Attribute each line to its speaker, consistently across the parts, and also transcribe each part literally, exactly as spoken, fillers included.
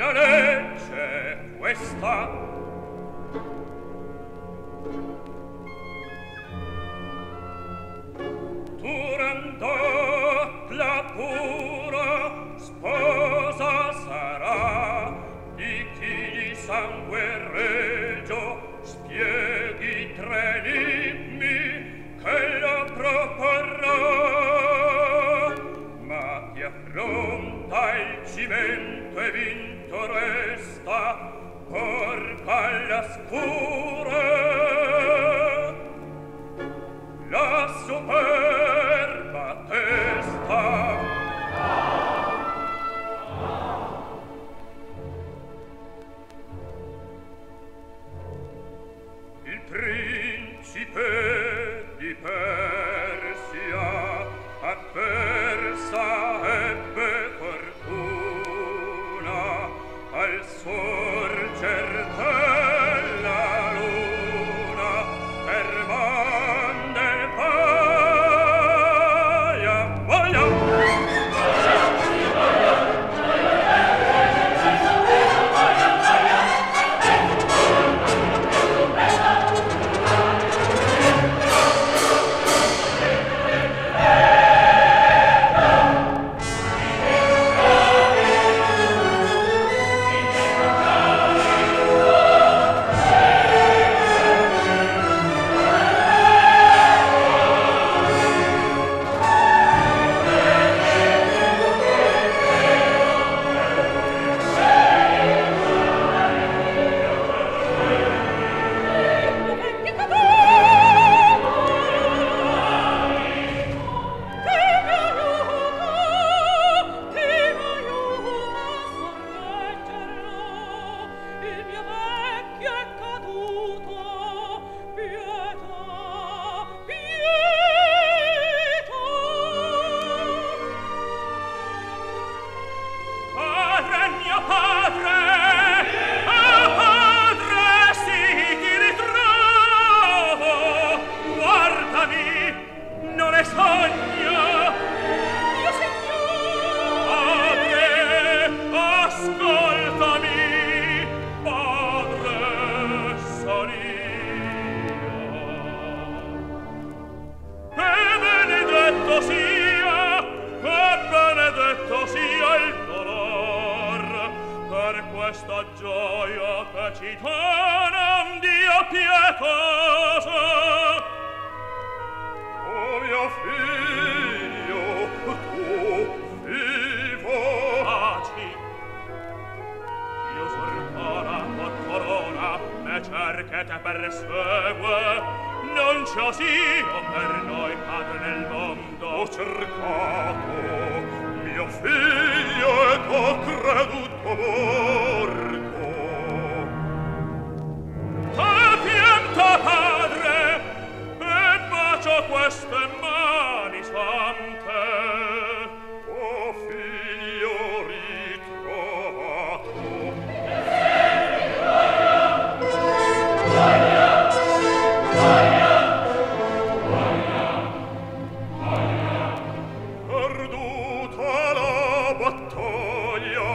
Speaker 1: la legge questa. Turandot la pura sposa sarà di chi di sangue regio spieghi tre enigmi che la proporrà, ma chi affronta il cimento e vinto resta porca alla scura. La superba testa il principe di Persia avversa ebbe fortuna al sorger della luna per man del paia voglia. Questa gioia che ci dona un Dio pietoso. Oh mio figlio, tu vivo taci. Io sortona con corona me cerche te persegue. Non c'ho sia per noi padre nel mondo. Ho cercato mio figlio ed ho creduto morto. Sapienta padre, e bacio queste mani sante. Oh figlio ritrovato. Voglia, voglia, voglia, voglia. Perduta la battaglia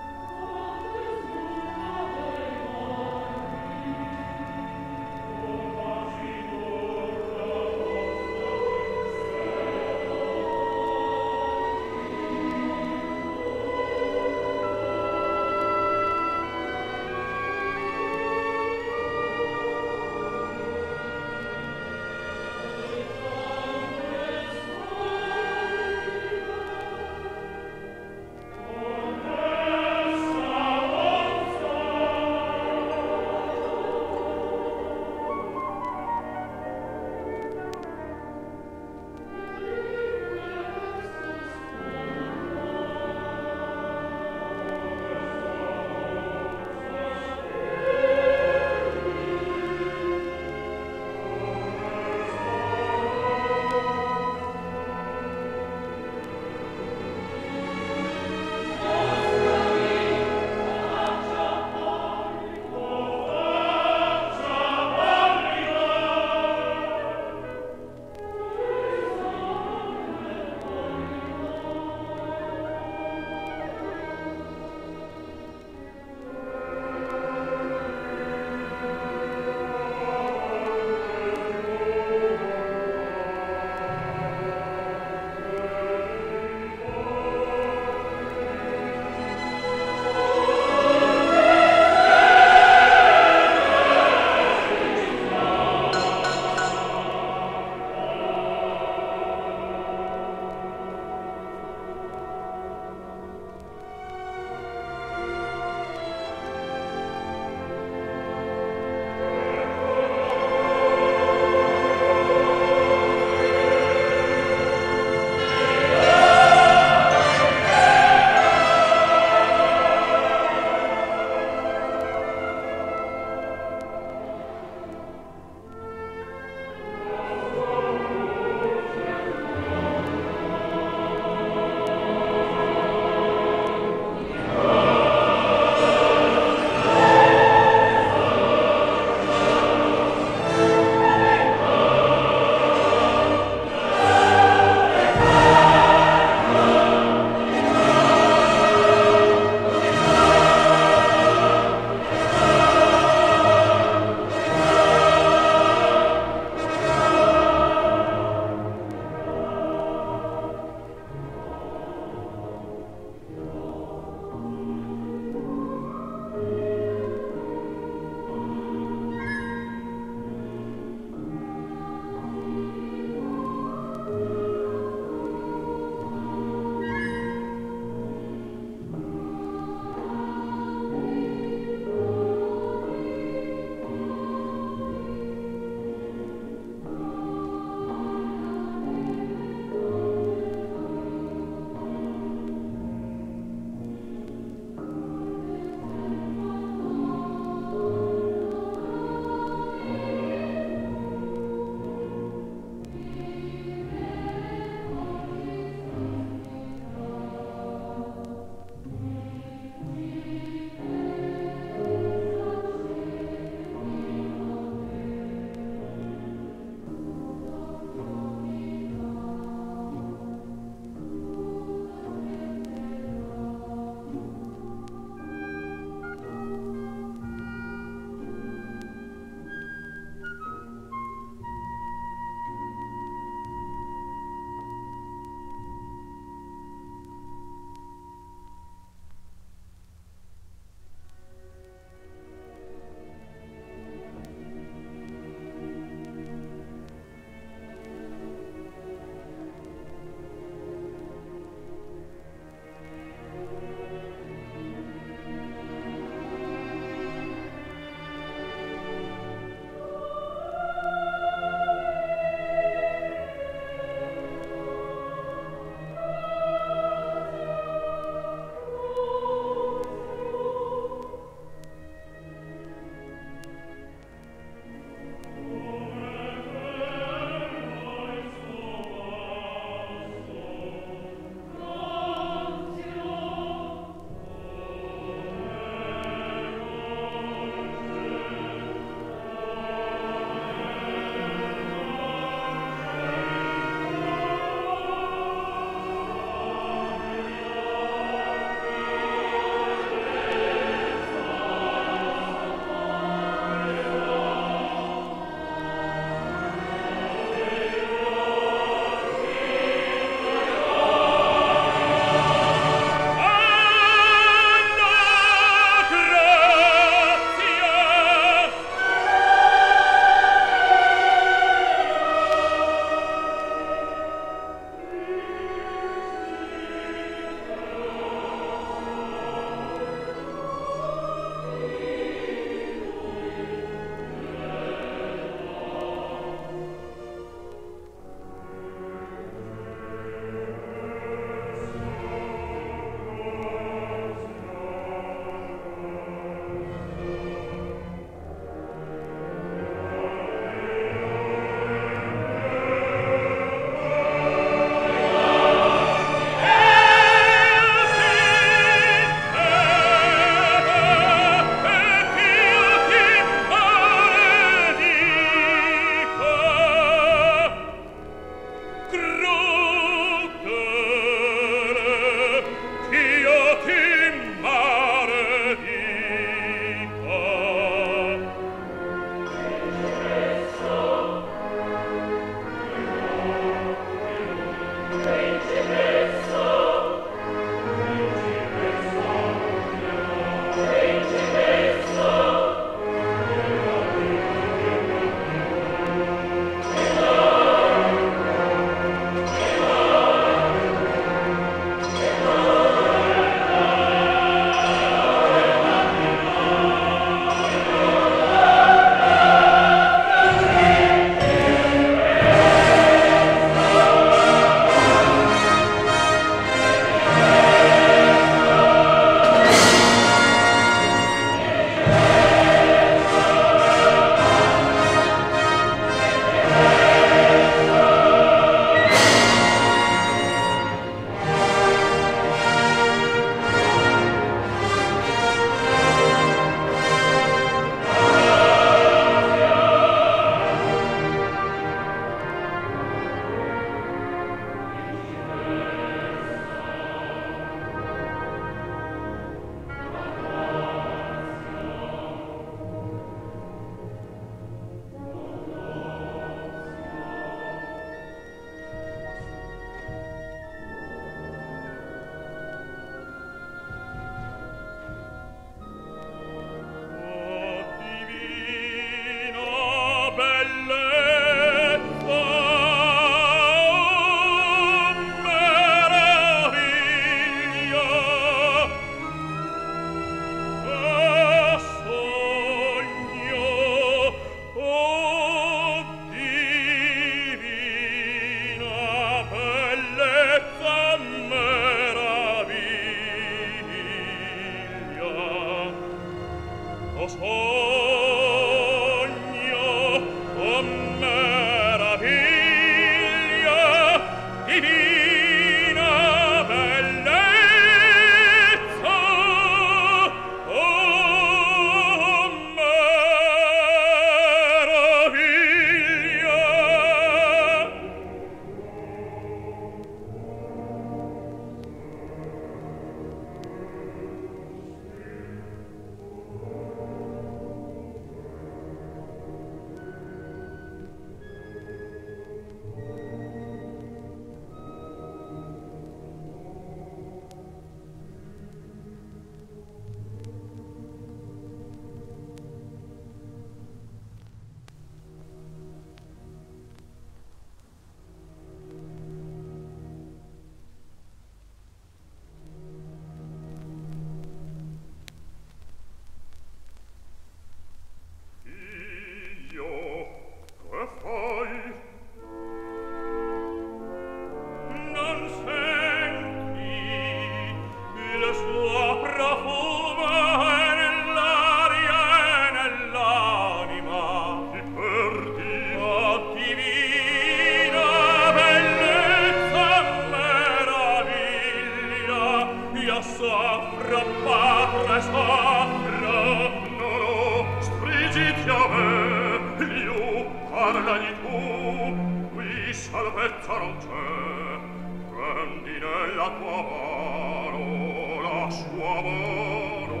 Speaker 1: Io soffro, padre, soffro. No, no, strigiti a me. Io, parlagli tu. Qui salvezza non c'è. Prendi nella tua mano la sua mano.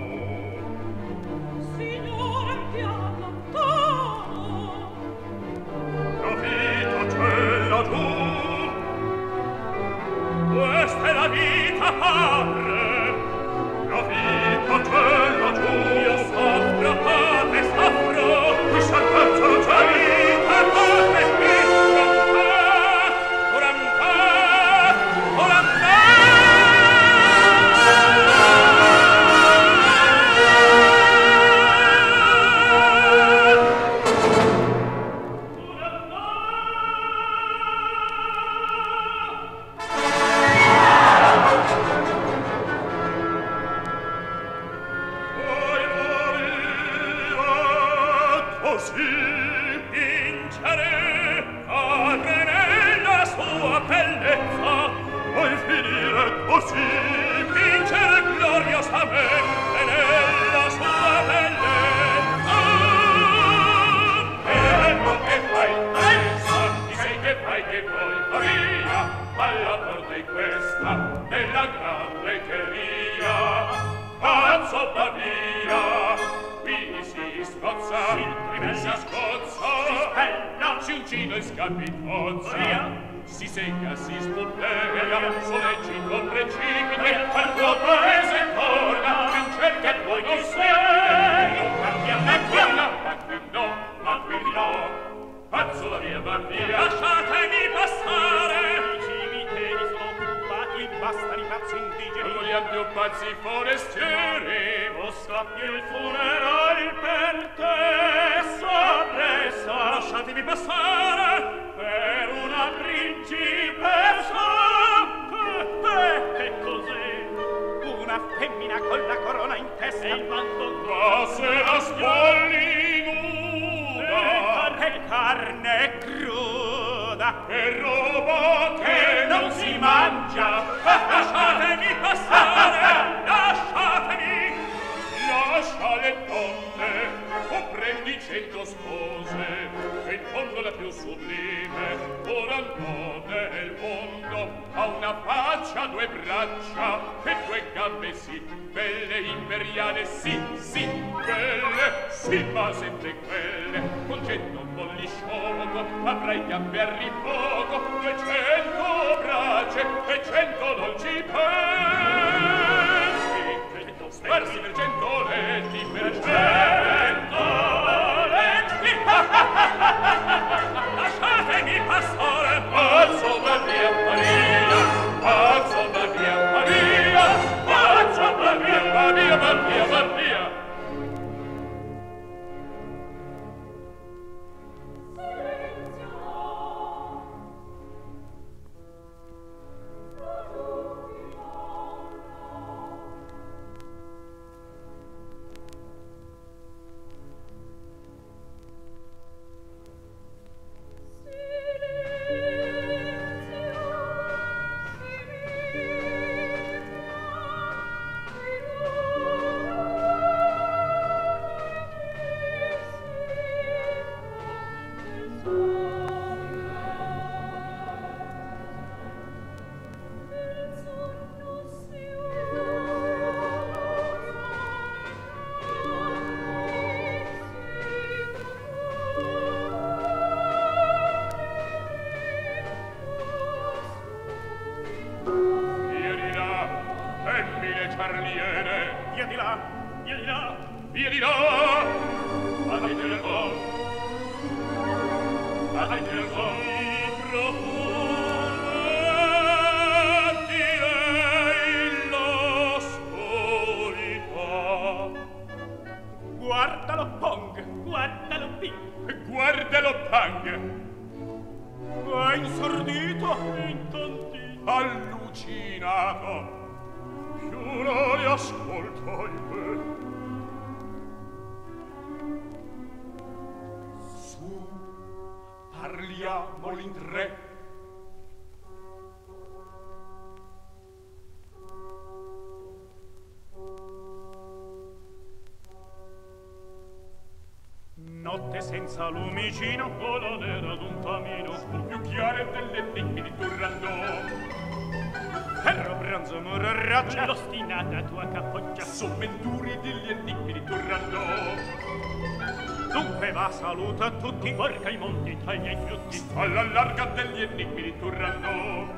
Speaker 2: Signore, ti allontano.
Speaker 1: La vita c'è laggiù. Questa è la vita, padre. La vita c'è laggiù. Io soffro, padre, soffro. Qui salvezza non c'è. La vita, padre, qui Turandot, Turandot, si segna, si sputtega, soleggi con precipite, al tuo paese torna, in cerca e poi chi sei? Ma qui no, ma qui no, ma qui no, pazzo la via, va via, lasciatemi passare! I cimiteri sono occupati, basta di pazzi indigeni, non vogliamo più pazzi forestieri, costa più il funerale per te, s'appressa, lasciatemi passare! Per una principessa. Che cos'è? Una femmina con la corona in testa e il vanto. Ma se la spolli nuda e carne cruda e roba che non si mangia. Lasciatemi passare, lasciatemi. Lascia le donne o prendi cento spose e in fondo la più sublime Turandot nel mondo ha una faccia, due braccia e due gambe sì, belle imperiale sì, sì, belle sì, ma sempre quelle con cento polli sciolgo avrai gambe a ripoco, duecento braccia e cento dolci pensi, sparsi per cento letti, per cento letti. Lasciatemi passare, pazzo va via Maria, pazzo va via Maria, pazzo va via, va via, va via, va via. notte senza lumicino, gola nera d'un camino, sul più chiaro delle enigmi di Turandot. Ferro, bronzo, muro, roccia, l'ostinata tua capoccia, sovventuri degli enigmi di Turandot. Dunque va, saluta a tutti, porca i monti, taglia i frutti, alla larga degli enigmi di Turandot.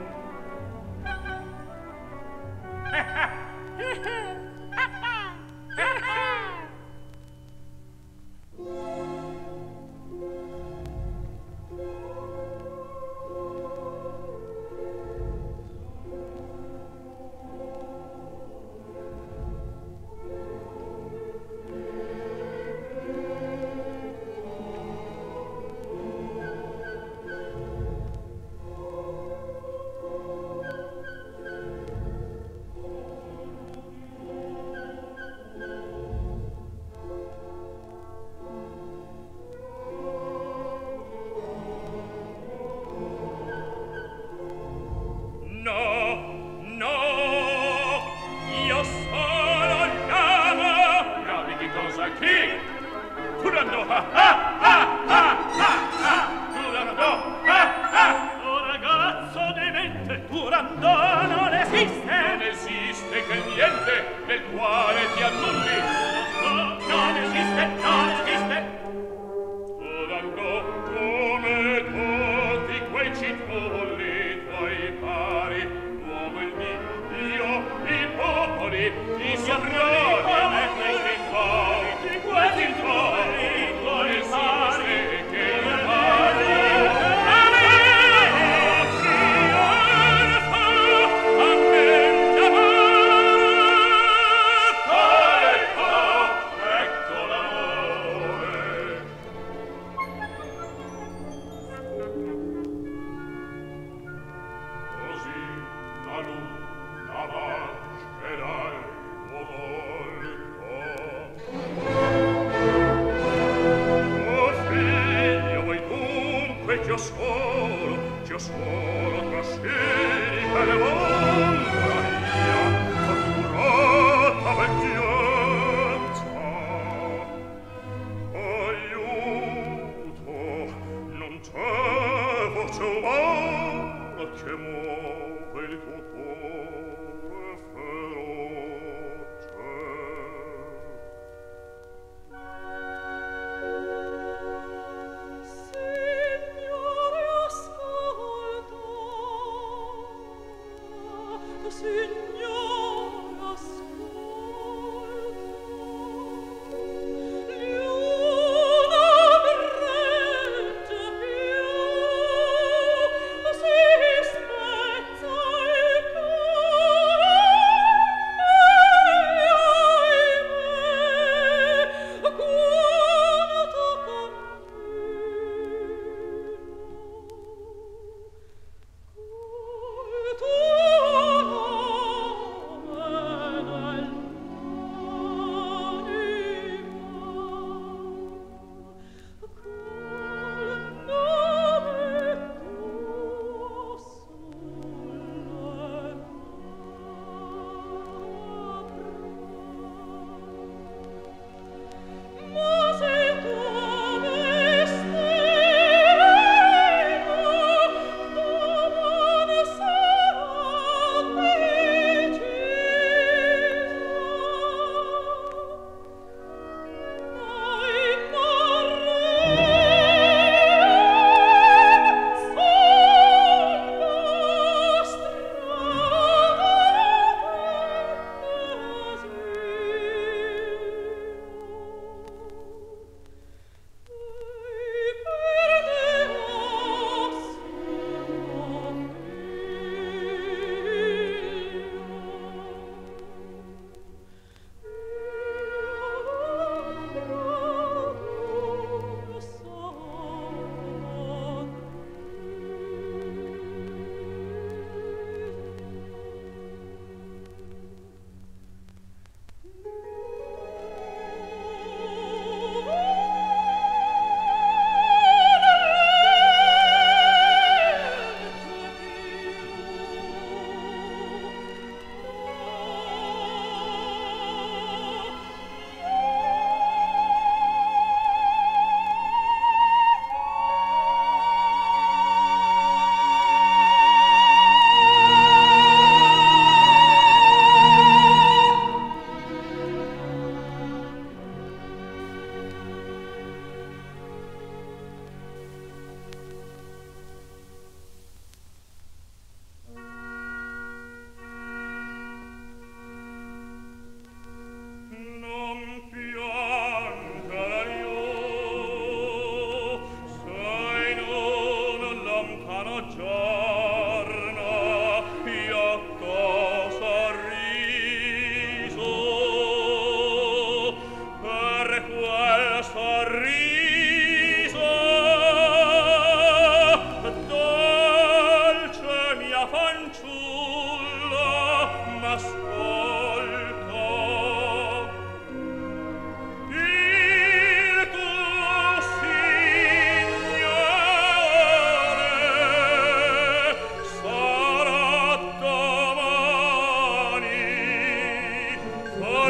Speaker 2: Signore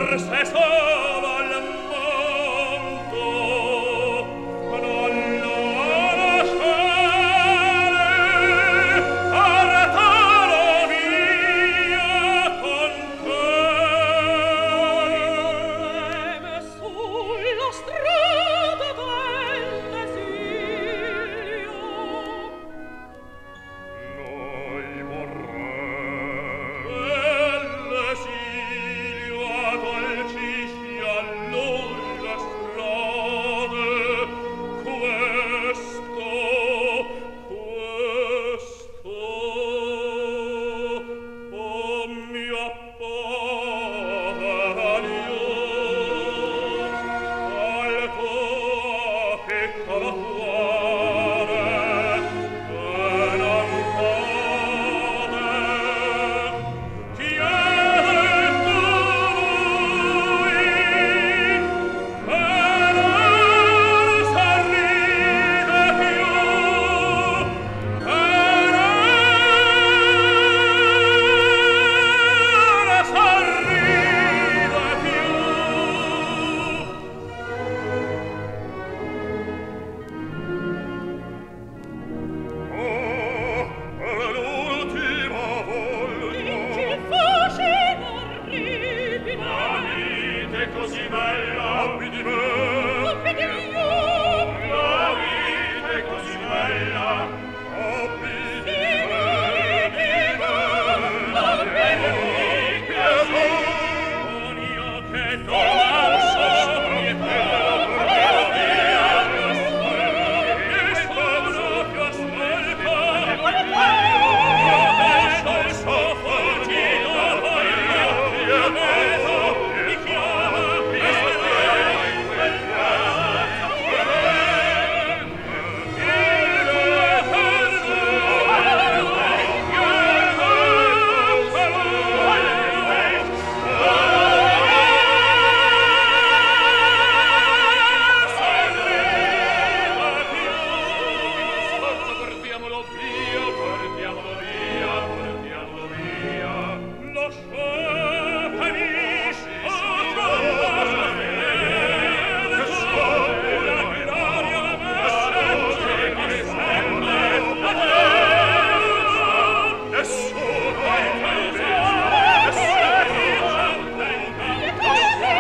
Speaker 1: forse solo al mondo non lo lasciare, portalo via con te. Ma sulla strada dell'esilio noi morremo. L'esilio addolcisce a noi le strade. Questo, questo, oh mia Paglia, al tuo piccolo cuore che non cade. Chiede tu lui, e non s'arride più, e non s'arride più. Oh, è l'ultima volta. Che faceva orribile. La vita è così bella. Abbi di me. Abbi di io. La vita è così bella. Abbi di me. Di me. Abbi di me. Con io che non lascio e bella per via. E sono più ascolta. Io vedo il suo fortino. Io vedo, mi chiama, mi spera in quel piazza. Portiamolo via, portiamolo via, portiamolo via. Lasciatemi, oh, che solo la gloria m'assegna, che sembra a te. Nessuno è così, nessuno è così.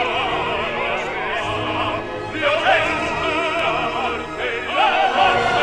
Speaker 1: Violenza, morte, la morte,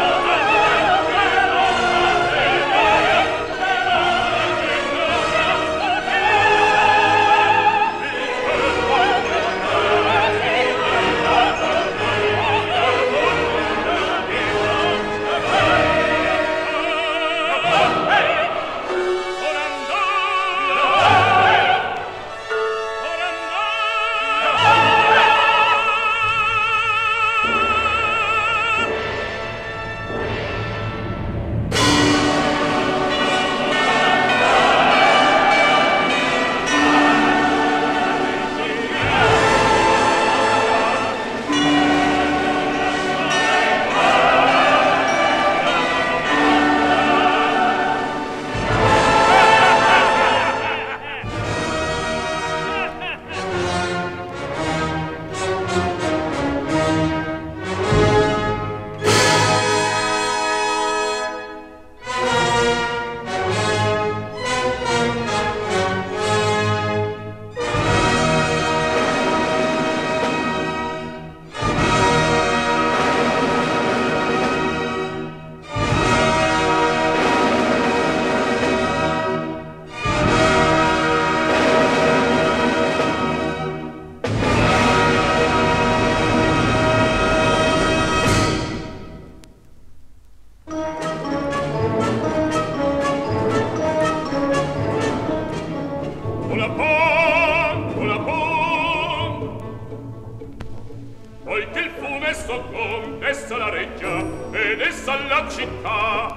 Speaker 1: poiché il fumesto con essa la reggia ed essa la città,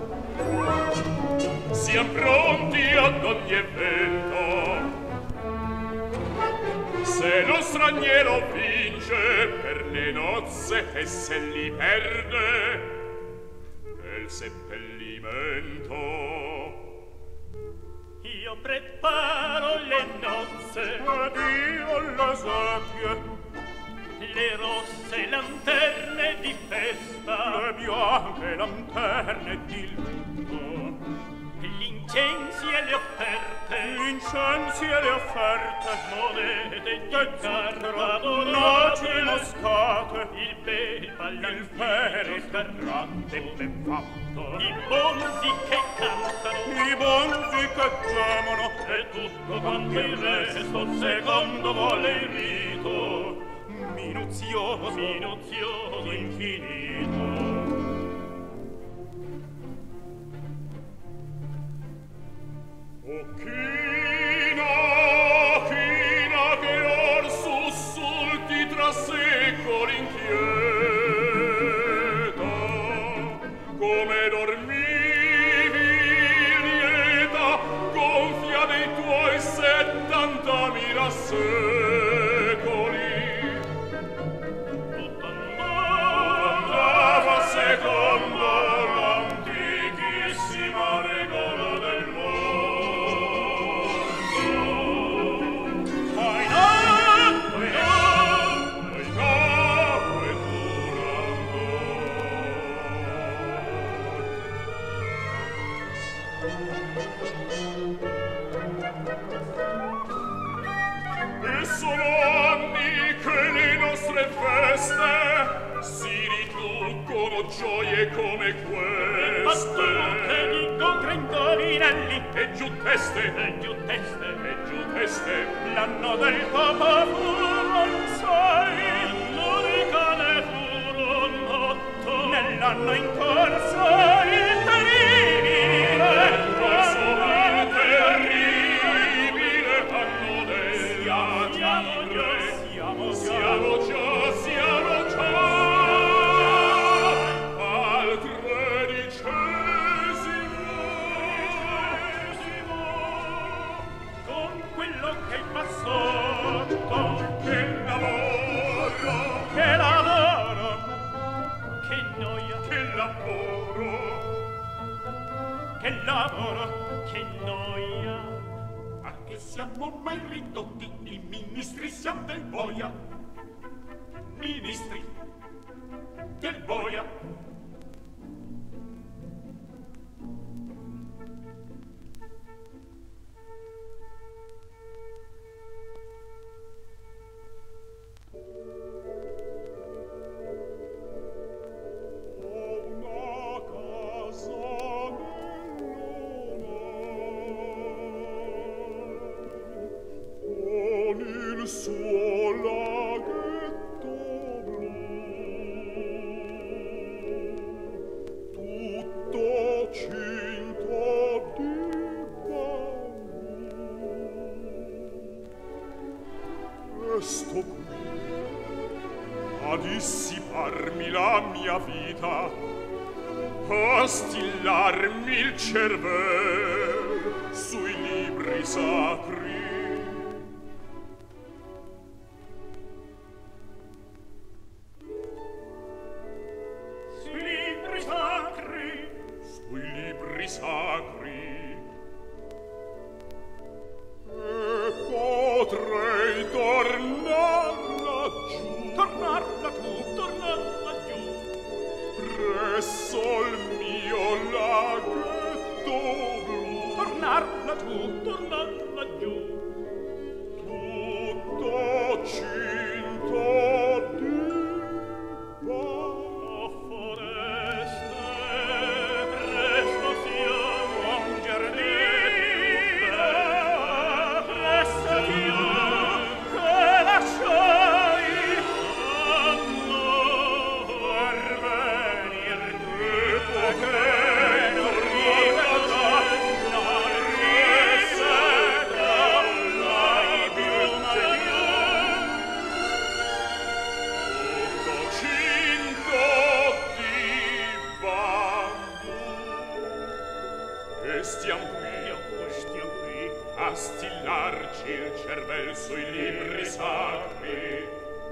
Speaker 1: siam pronti ad ogni evento. Se lo straniero vince per le nozze e se li perde nel seppellimento, io preparo le nozze. Addio. le seppie,
Speaker 2: le rosse lanterne di festa,
Speaker 1: le bianche lanterne di lutto,
Speaker 2: gli incensi e le offerte,
Speaker 1: gli incensi e le offerte,
Speaker 2: monete di
Speaker 1: carta,
Speaker 2: dorate,
Speaker 1: noci moscate,
Speaker 2: il bel ballantino
Speaker 1: il fere
Speaker 2: sgarrante
Speaker 1: ben fatto,
Speaker 2: i bonzi che cantano,
Speaker 1: i bonzi che gemono,
Speaker 2: e tutto quanto il resto secondo vuole il rito
Speaker 1: minuzioso,
Speaker 2: minuzioso,
Speaker 1: infinito. O china, china che or sussulti tra secoli inquieta, come dormivi lieta, gonfia dei tuoi settantamila secoli.
Speaker 2: tutto
Speaker 1: Andava secondo l'antichissima regola del mondo. Poi no, poi no, poi no, poi E sono anni che le nostre feste si riducono gioie come queste.
Speaker 2: che dico tre indovinelli,
Speaker 1: E giù teste,
Speaker 2: e giù teste,
Speaker 1: e giù teste,
Speaker 2: l'anno del papa furon sei, l'anno di cane furon otto, nell'anno in corso il terribile,
Speaker 1: il corso il terribile anno del
Speaker 2: siamo già, siamo già,
Speaker 1: siamo già, siamo già al tredicesimo.
Speaker 2: con quello che passò,
Speaker 1: Che lavoro,
Speaker 2: che lavoro, che noia,
Speaker 1: che lavoro,
Speaker 2: che lavoro, che noia.
Speaker 1: a che siamo mai ridotti, i ministri siamo del boia, ministri del boia. Una casa con il suo laghetto blu, tutto cinto di bambù. E sto qui a dissiparmi la mia vita, a stillarmi il cervel sui libri sacri.
Speaker 2: Sui libri sacri,
Speaker 1: Sui libri sacri. E potrei tornar laggiù,
Speaker 2: tornar laggiù, tornar laggiù,
Speaker 1: presso il mio laghetto blu,
Speaker 2: tornar laggiù, tornar laggiù.
Speaker 1: tutto cinto di bambù.
Speaker 2: O foreste, presto siamo un giardino, presto io che lasciai anno per venir qui, che non ricordar, non risedrò mai più mai.
Speaker 1: Tutto cinto di bambù. E stiam qui,
Speaker 2: Stiamo qui,
Speaker 1: a stillarci il cervel sui libri sacri.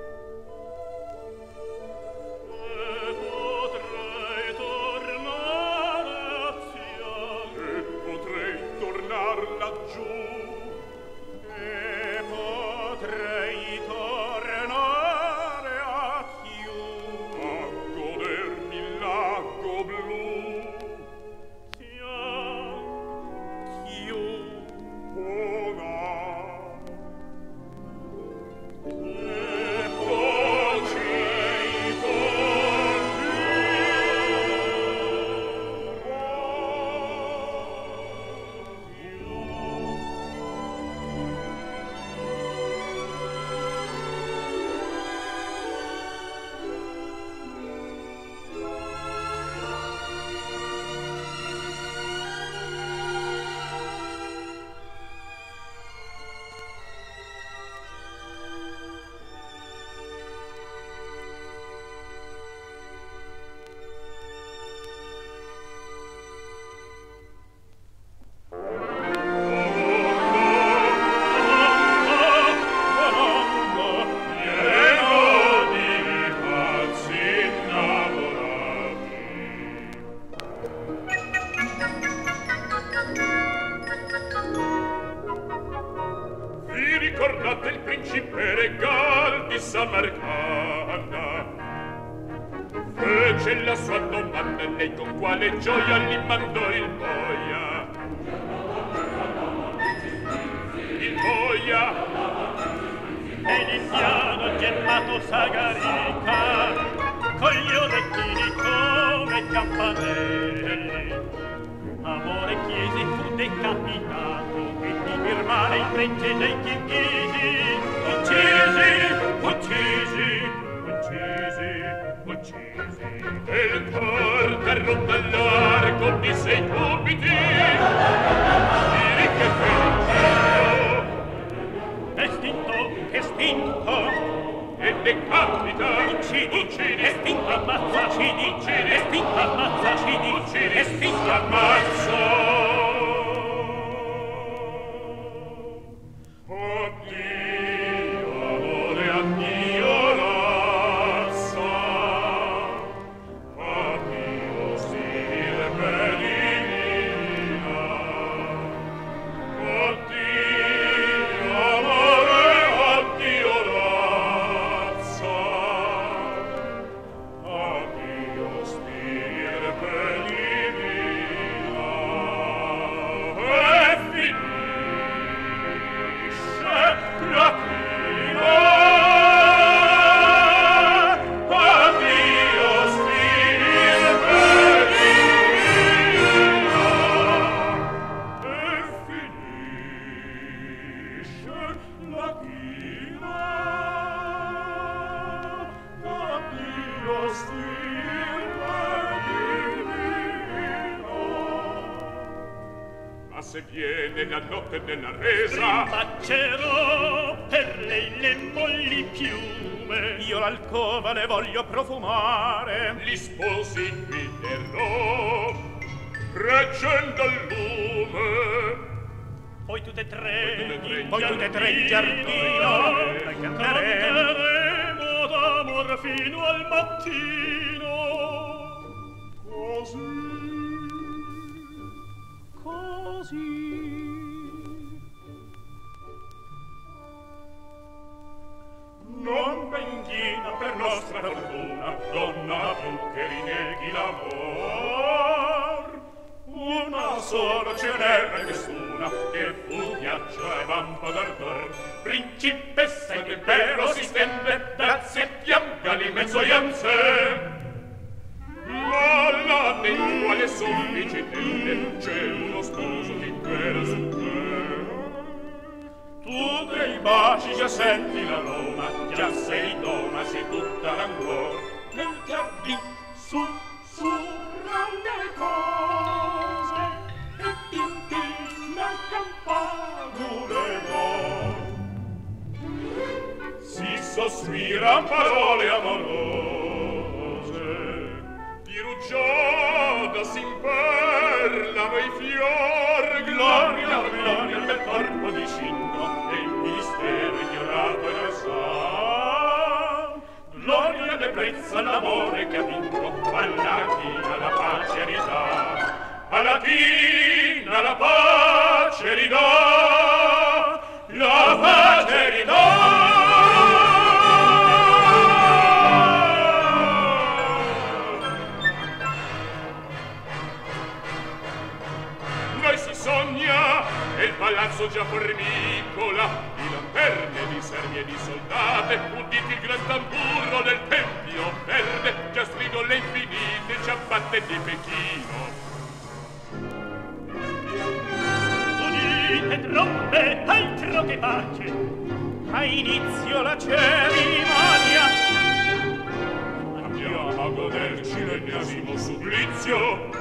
Speaker 2: e potrei tornare a Sion,
Speaker 1: E potrei tornar laggiù,
Speaker 2: e potrei ricordate il principe regal di Samarcanda. Fece la sua domanda e lei con quale gioia gli mandò il boia. Il boia
Speaker 3: ed indiano gemmato s'agarica con gli orecchini come campanelli. Amore chiese fu decapitato e di firmare il frecce dei kirghisi. Uccisi, uccisi, uccisi, uccisi.
Speaker 2: E il cor derrotto all'arco di sei cubiti. Diri che felicito.
Speaker 3: Estinto, estinto.
Speaker 2: E decapita.
Speaker 3: Uccidi,
Speaker 2: Uccidi.
Speaker 3: estinto, ammazza. Uccidi,
Speaker 2: Uccidi.
Speaker 3: estinto, ammazza. Uccidi,
Speaker 2: Uccidi.
Speaker 3: estinto,
Speaker 2: Ammazzo. Addio, amore, addio, razza. Addio, stirpe divina. Addio, amore, addio, razza. Addio, stirpe divina. E finisce la china. Addio, stirpe divina. E finisce la china. Addio, stirpe divina. Ma se viene la notte della resa,
Speaker 3: Bacerò per lei le molli piume.
Speaker 1: Io l'alcova le voglio profumare.
Speaker 2: gli sposi qui terrò, reggendo il lume.
Speaker 3: Poi tutte e tre,
Speaker 1: Poi tutte e tre in giardino la canteremo.
Speaker 3: canteremo d'amor fino al mattino.
Speaker 2: Così,
Speaker 3: Così.
Speaker 2: non benchina per nostra fortuna, donna tu che rinneghi l'amor. Una sola ce n'era nessuna, che fu ghiaccio e vampa d'ardor. Principessa ed impero si stende, grazie pianga l'immenso Janse. L'alla nel quale soffici tende, c'è uno sposo di guerra su te. Tu dei baci già senti l'aroma, già sei donna, sei tutta l'ancor. Nel giardin sussurrano le cose e tintina campanule d'or. Si sospiran parole amorose, di rugiada s'imperlano i fior. Gloria, gloria al bel corpo di Cinto e il mistero ignorato e non sa. Gloria deprezza l'amore che ha vinto, alla china la pace ridà. Alla china la pace ridà. La pace ridà. Sogna e il palazzo già formicola di lanterne, di servi e di soldate. Udite il gran tamburo del tempio verde, già strido le infinite ciabatte di Pechino.
Speaker 3: Udite trombe, altro che pace.
Speaker 1: Ha inizio la cerimonia.
Speaker 2: Andiamo a goderci l'ennesimo supplizio.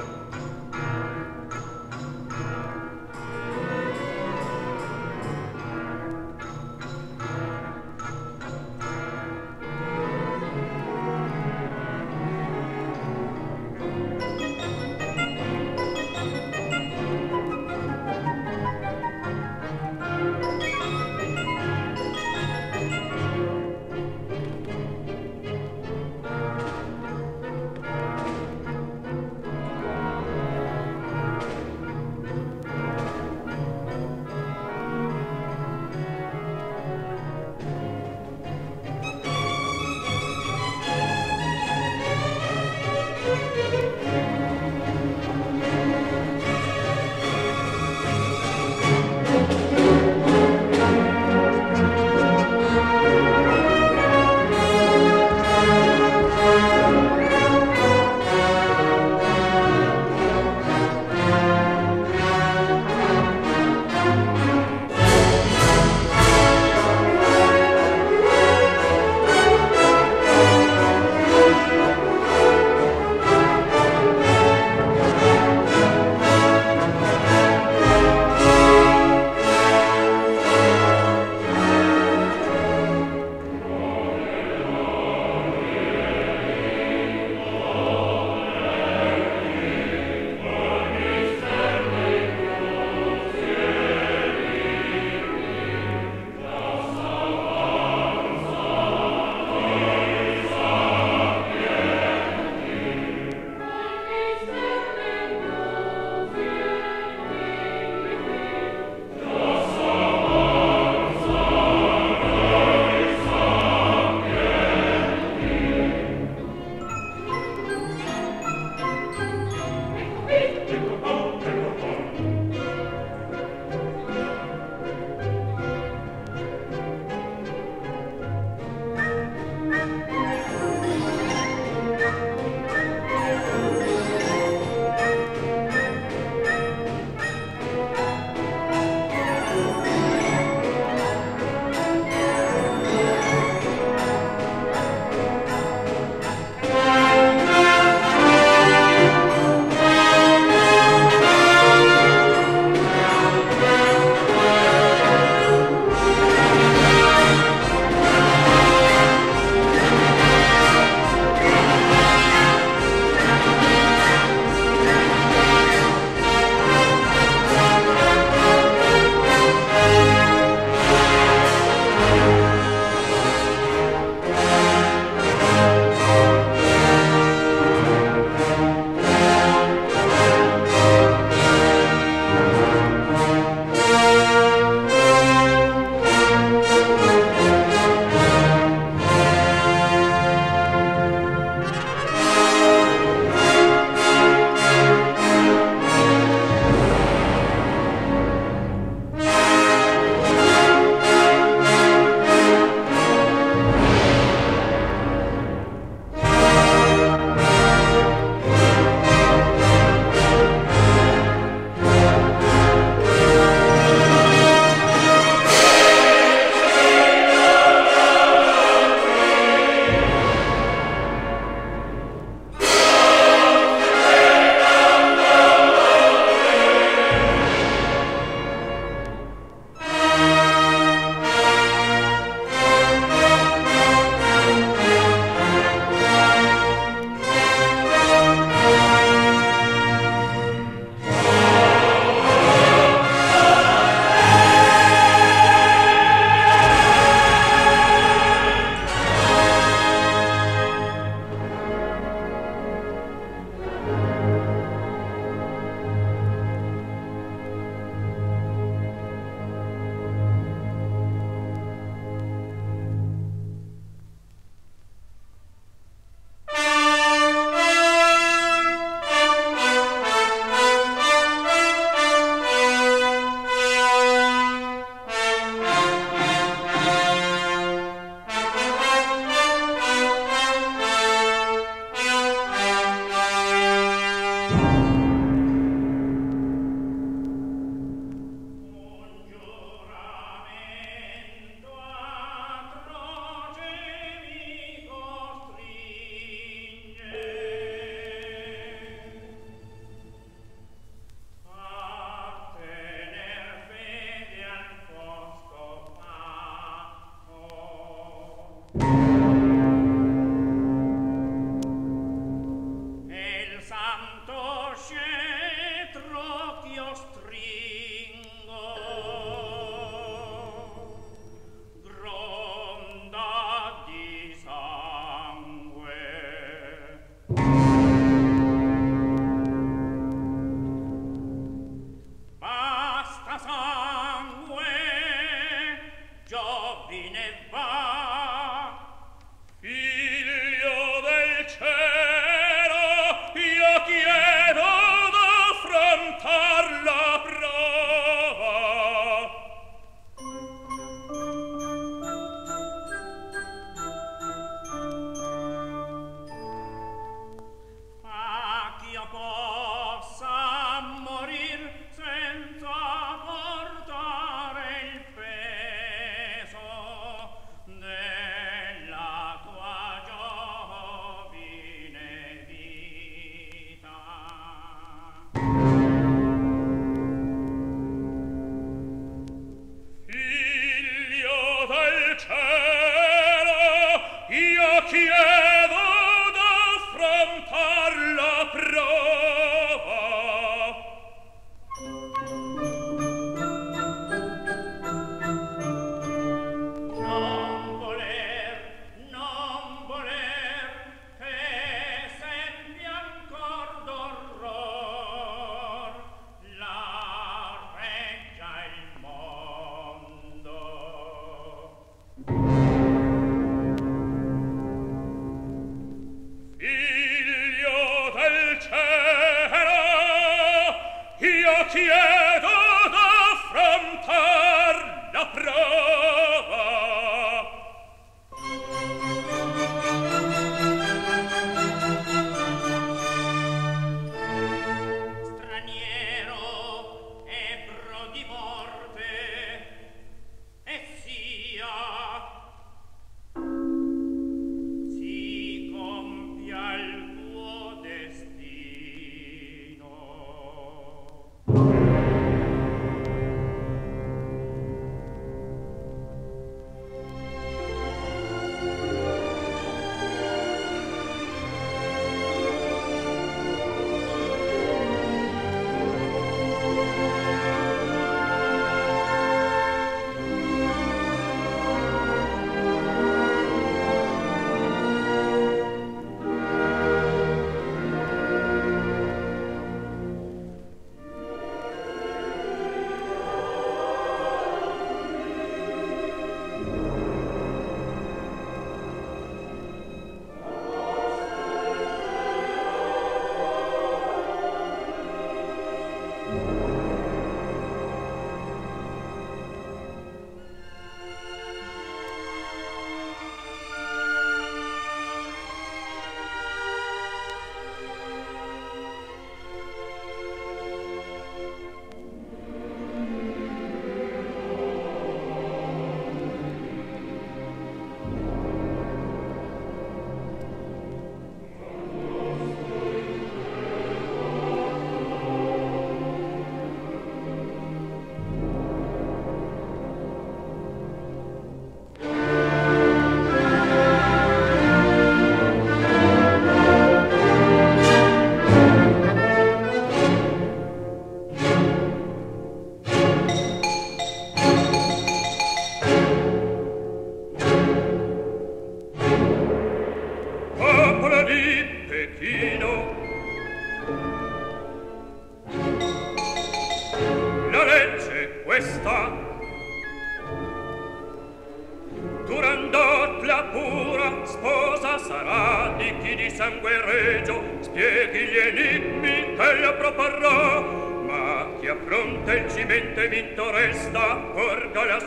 Speaker 4: Turandot la pura sposa sarà di chi di sangue regio spieghi gli enigmi che le proporrà, ma chi affronta il cimente vinto resta, porga le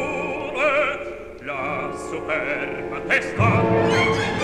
Speaker 4: scure la superba testa.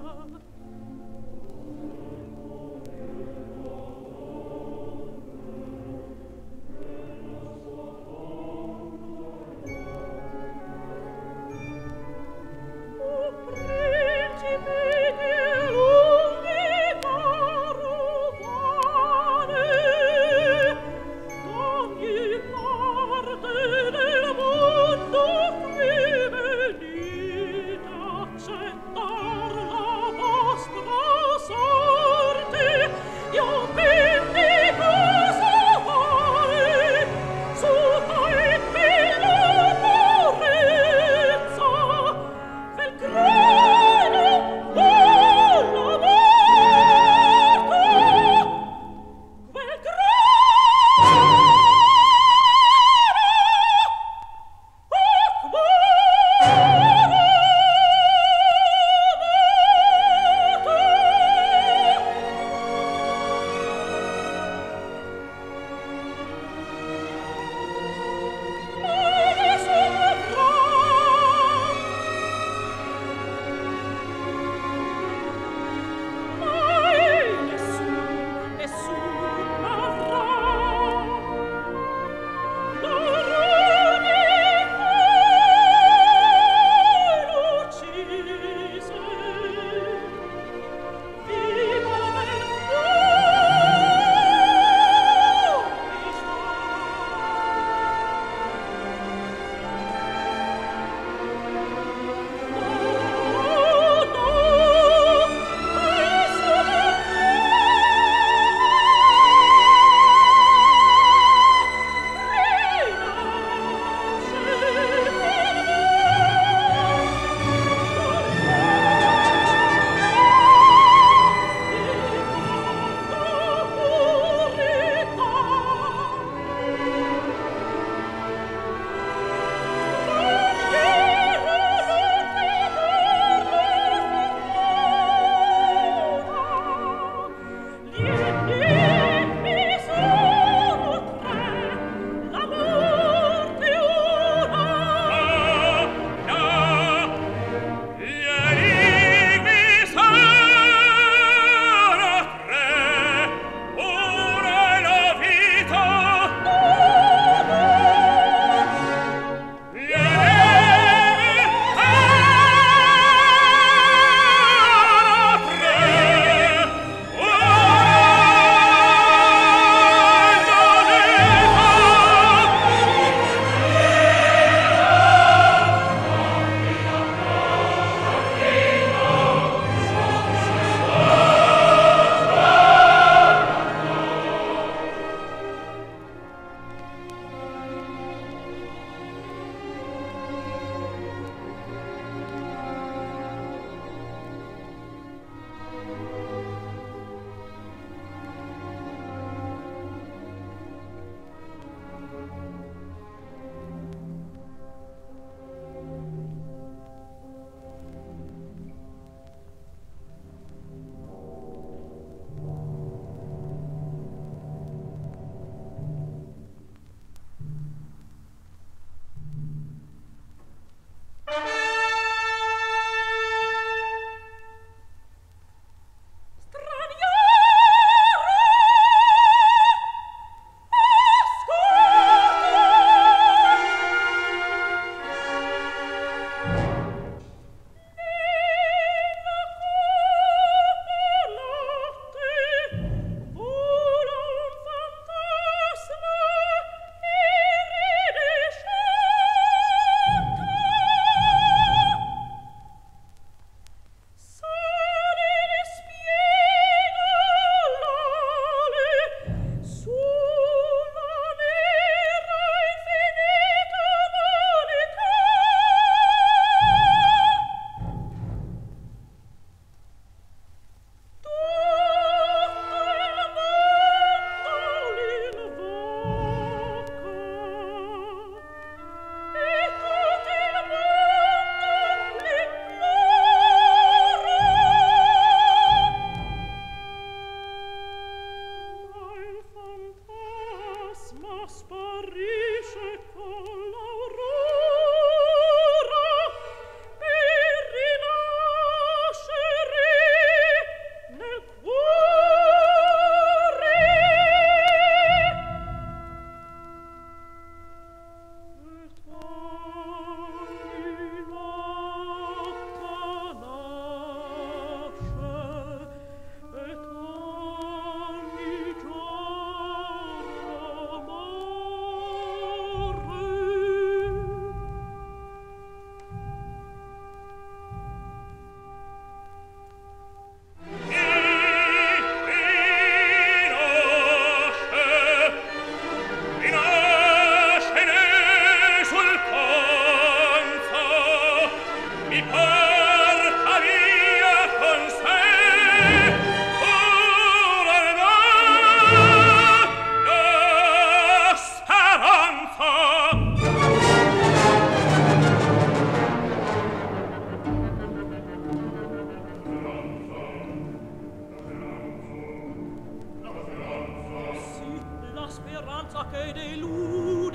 Speaker 5: Accettar la vostra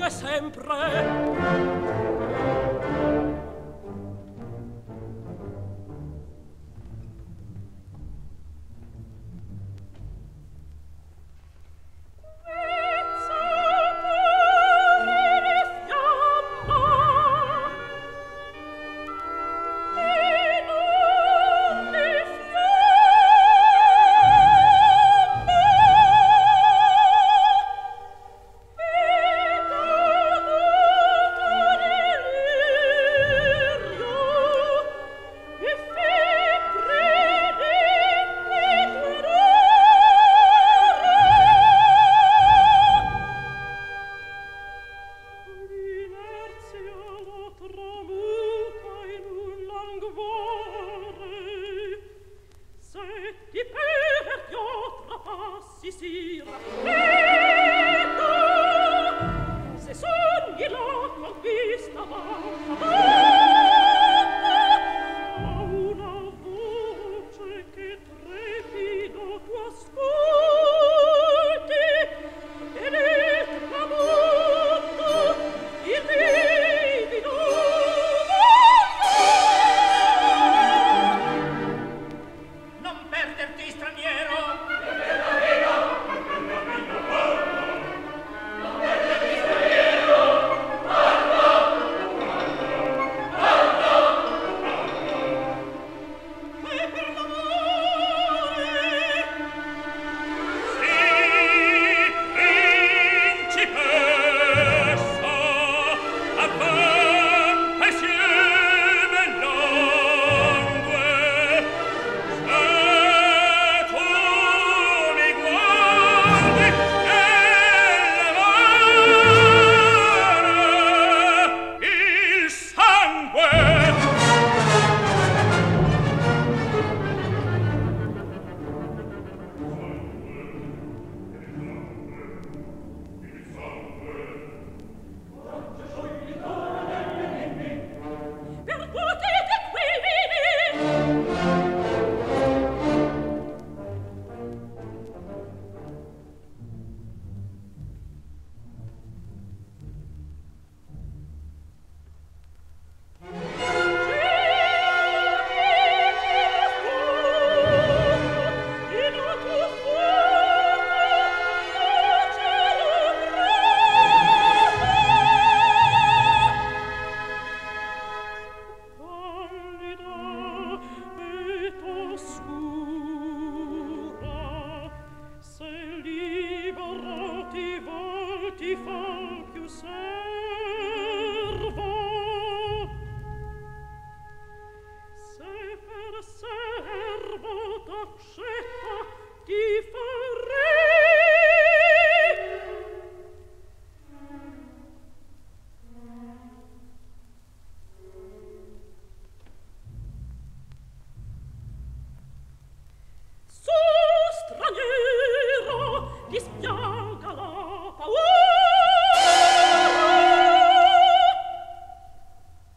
Speaker 5: segue sempre.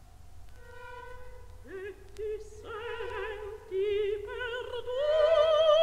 Speaker 6: Senti perduto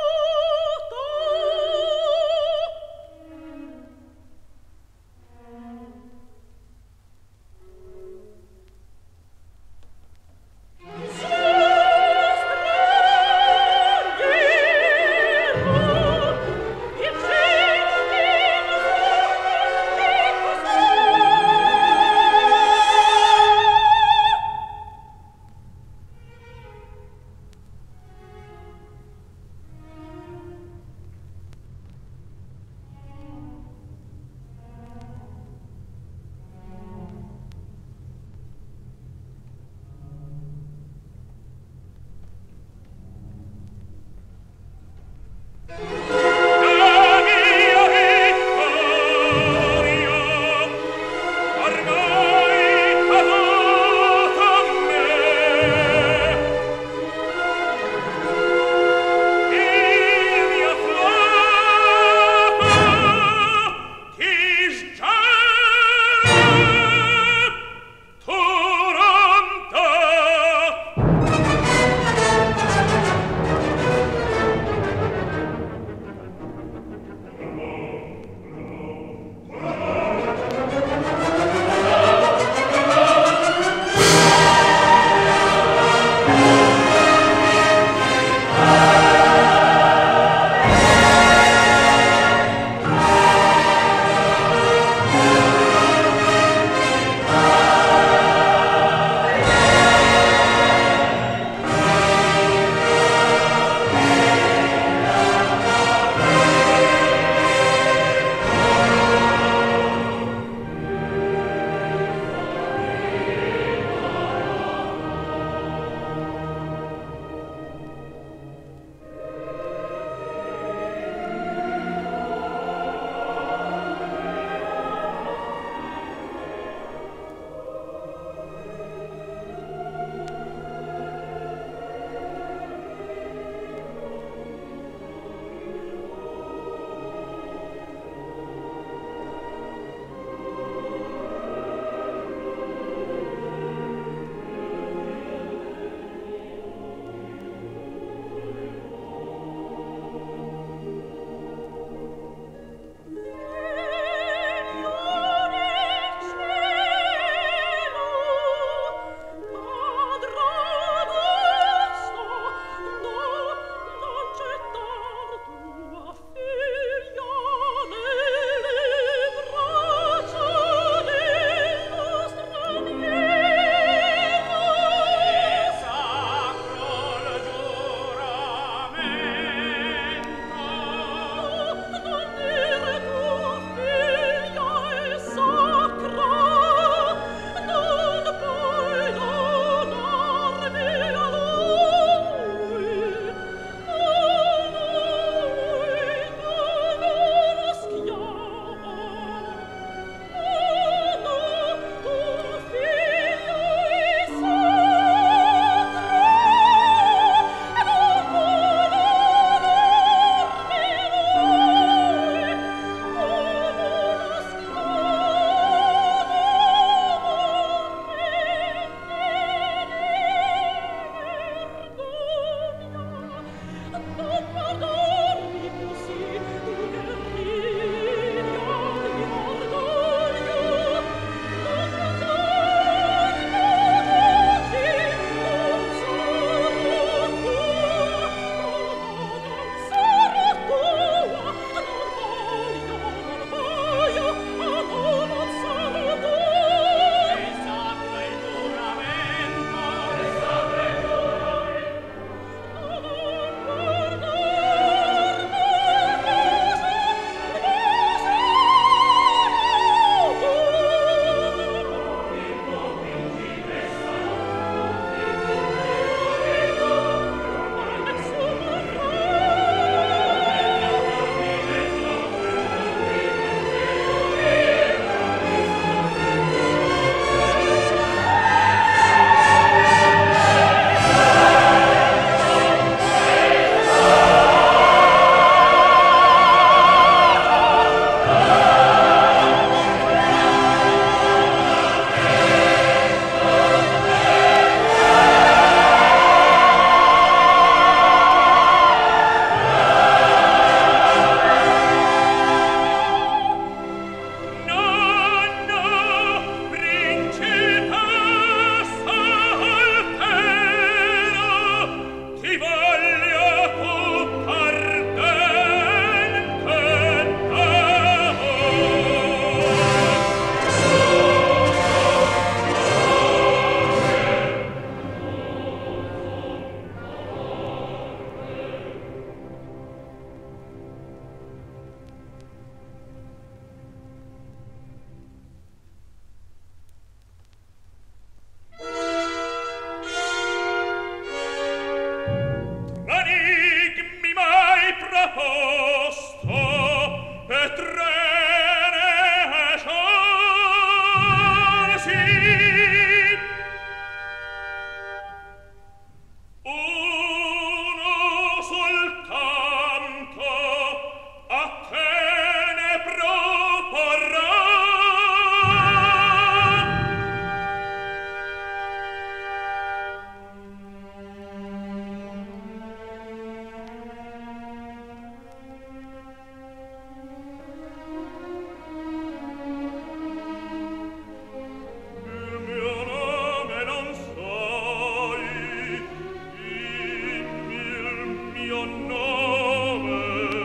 Speaker 2: mio nome.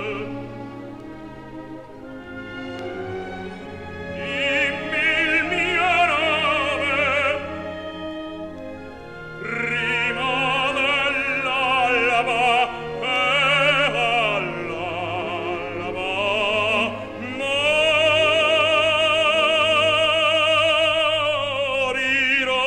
Speaker 2: Dimmi il mio nome prima dell'alba e all'alba morirò.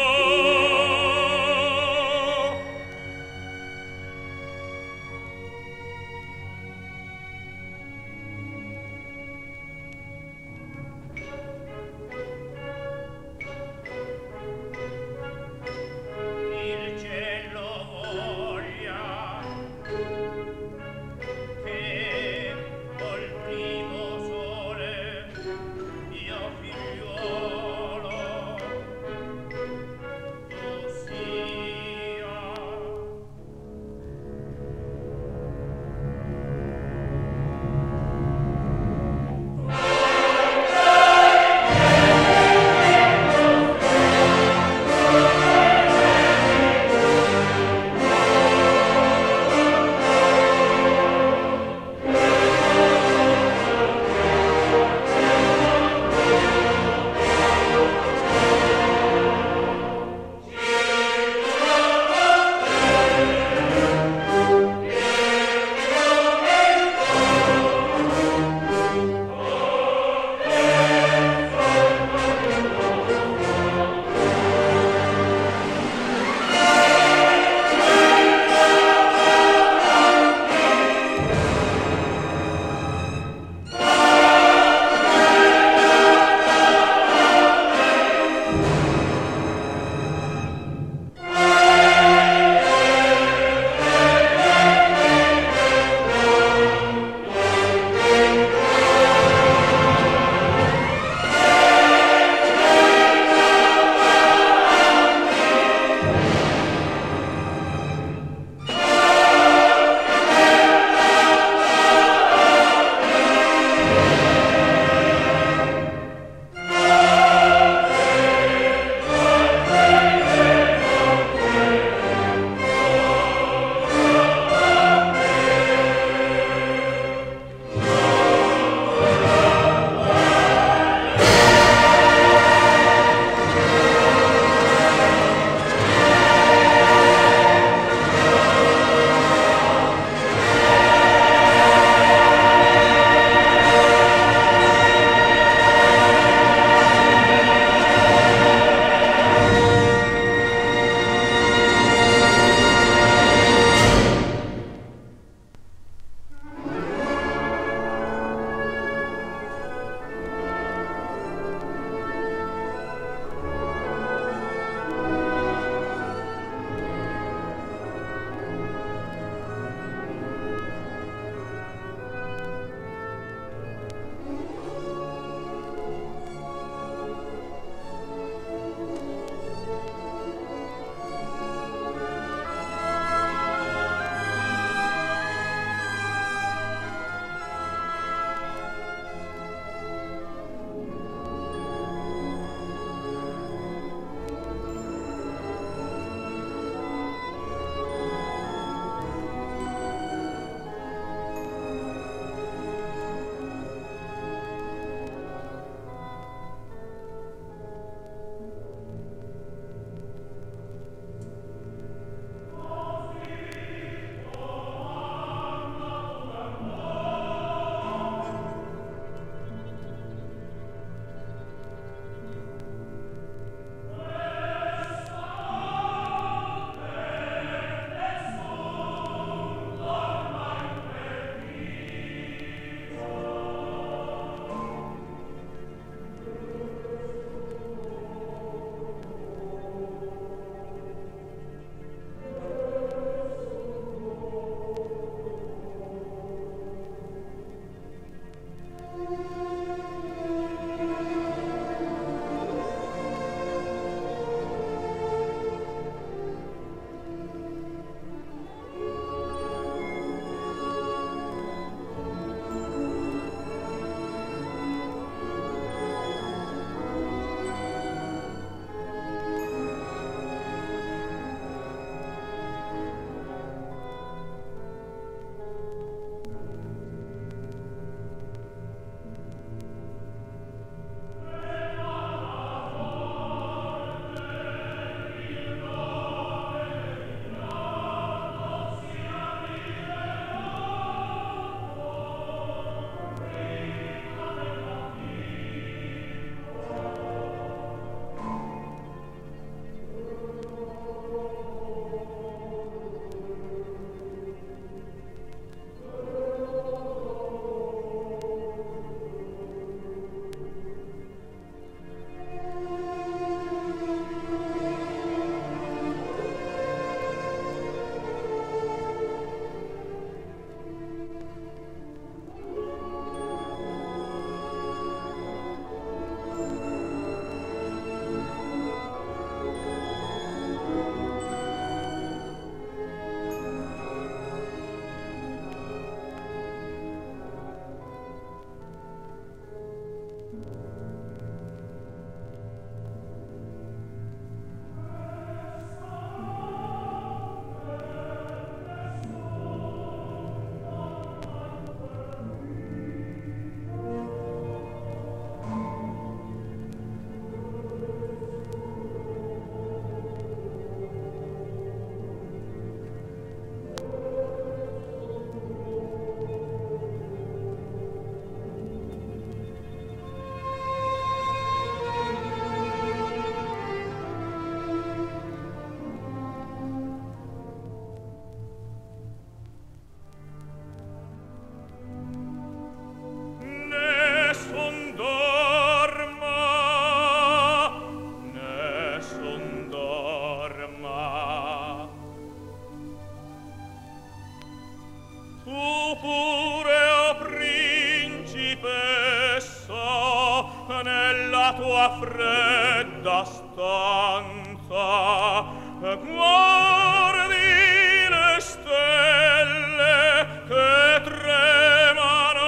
Speaker 3: pure, o principessa, nella tua fredda stanza guardi le stelle che tremano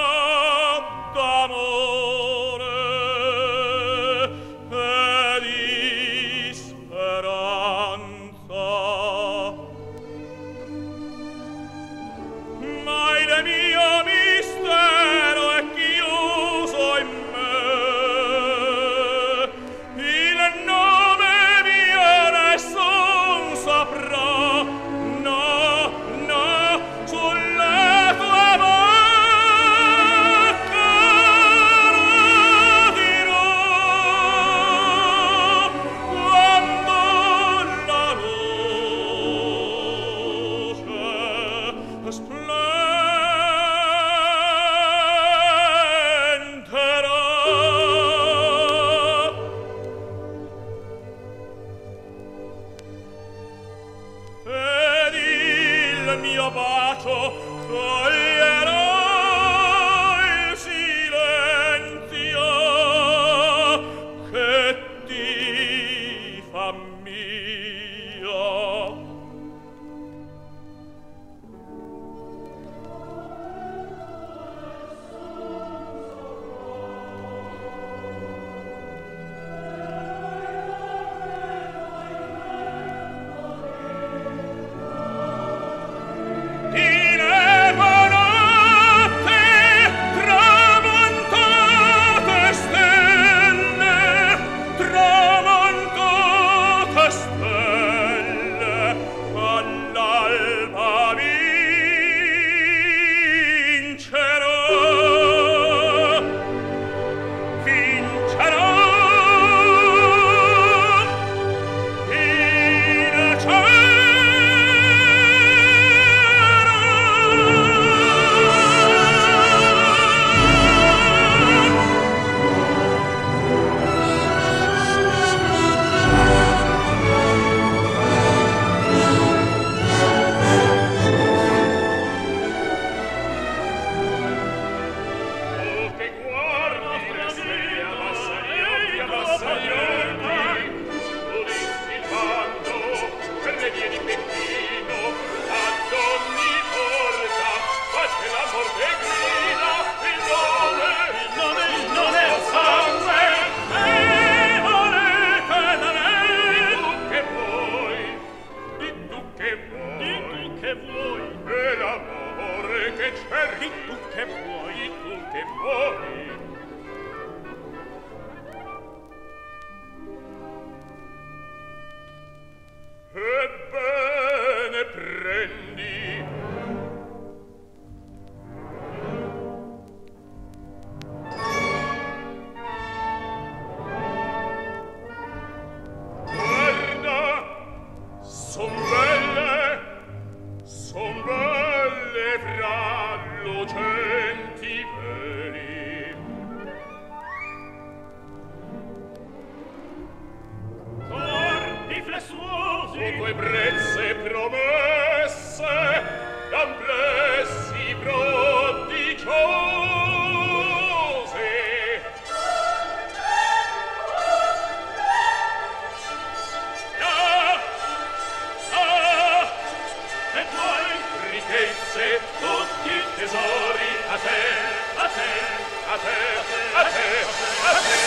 Speaker 3: d'amore e di speranza. Ma il mio mistero è chiuso in me, il nome mio nessun saprà, no, no, sulle tue bocche lo dirò, quando la luce splenderà. Ed il mio bacio toglierà il silenzio che ti fa mio. Ti levono te tramontate stelle, tramontate stelle, all'alba vincerò, vincerò il cielo. Tu che guardi le stelle, abbassa gli occhi, abbassa gli occhi, udissi il bando per le vie di Pechino, ad ogni porta batte l'amor che grida, il nome, il nome, il nome, il sangue, e volete da me. Di tu che vuoi, di tu che vuoi, di tu che vuoi, e l'amore che cerchi, di tu che vuoi, di tu che vuoi. Ebbene prendi, guarda, son belle, son belle fra lucenti veli. Corpi flessuosi, su tue brezze promesse, d'amplessi prodigiosi. Ah, ah, e tuoi ricchezze, tutti tesori a te, a te, a te, a te, a te.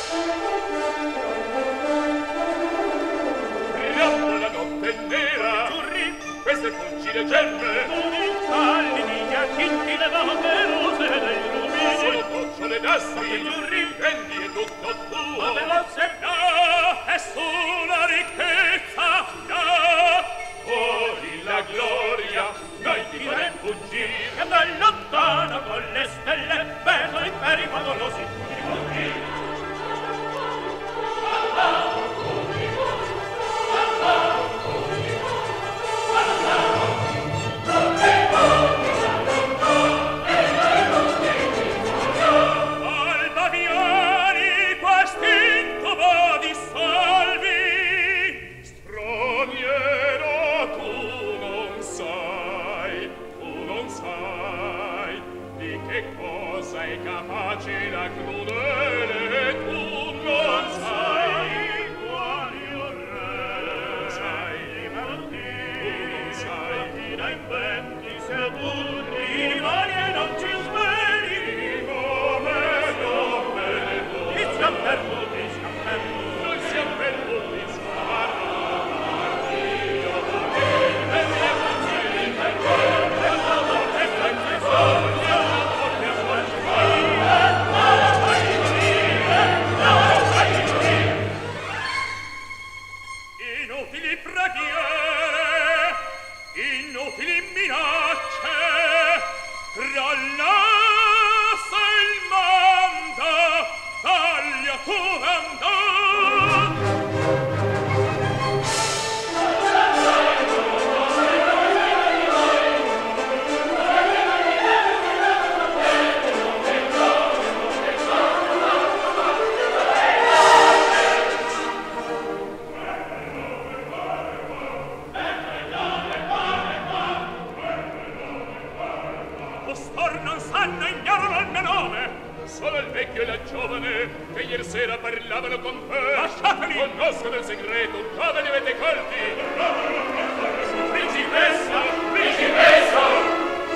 Speaker 3: Brillando la notte nera, queste fulgide gemme,
Speaker 1: All'iniglia tinti le vaghe rose dei rubini,
Speaker 3: sono gocciole d'astri, rendi è tutto tuo.
Speaker 1: ma veloce
Speaker 3: No, nessuna ricchezza, no. Fuori la gloria, noi ti farem fuggire.
Speaker 1: che da lontano con le stelle vedo i peri favolosi tutti fuggire.
Speaker 3: Albaviani, quest'incubo dissolvi. Straniero, tu non sai, tu non sai. che cosa è capace la crudele tu non sai quali orrei sai martiri non sai da inventi sedurri mani e non ci svegli come siamo perduti siamo perduti siamo perduti noi siamo perduti
Speaker 4: inutili preghiere, inutili minacce, crollasse il mondo, taglia Turandot.
Speaker 3: Solo il vecchio e la giovane che ieri sera parlavano con te. Lasciateli! Conoscono il segreto. Dove li avete colti? Principessa! Principessa!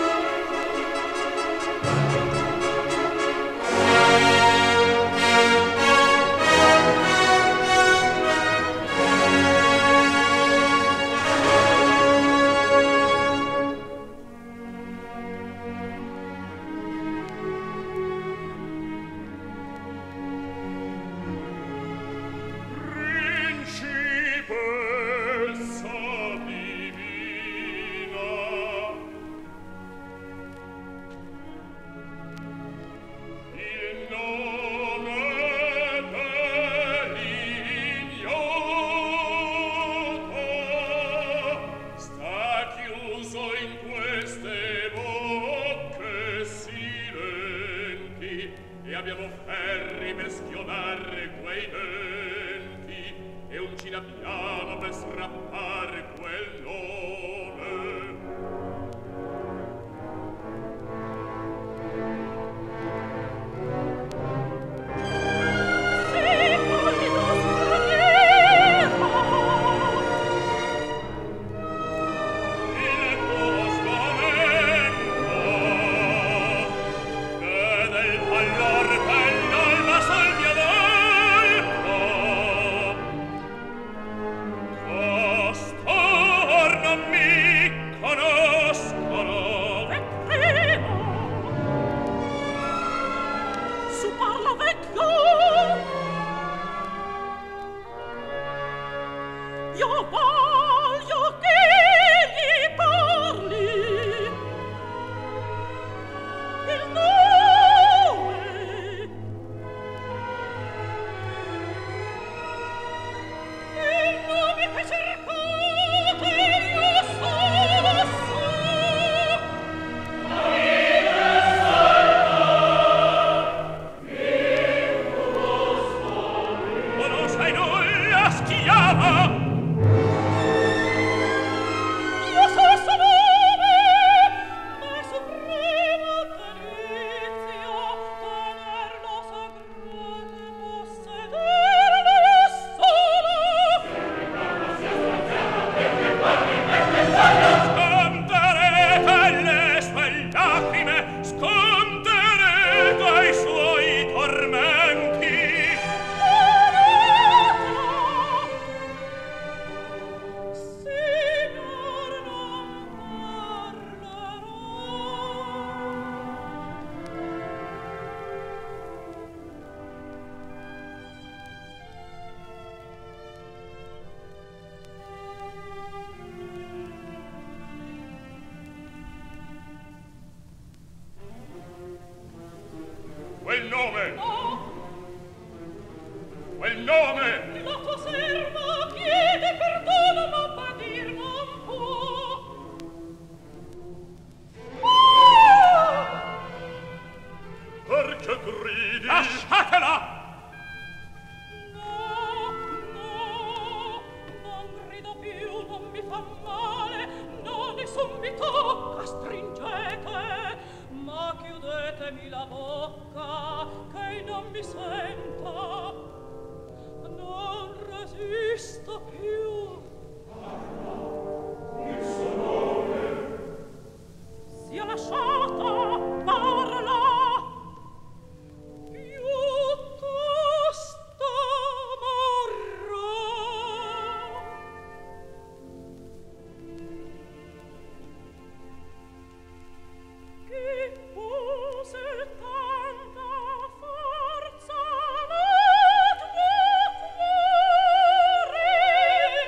Speaker 2: Quel nome!
Speaker 5: No!
Speaker 2: Quel nome!
Speaker 5: La tua serva chiede perdono, ma padir non può. Ah!
Speaker 2: Perché gridi?
Speaker 4: Lasciatela!
Speaker 5: No, no, non grido più, non mi fa male, no, nessun mi tocca, stringete, ma chiudete apremi la bocca, che non mi senta, non resisto più.
Speaker 3: Il suo nome
Speaker 5: sia lasciata, parla, piuttosto morrò. Che pose tanta forza nel tuo cuore,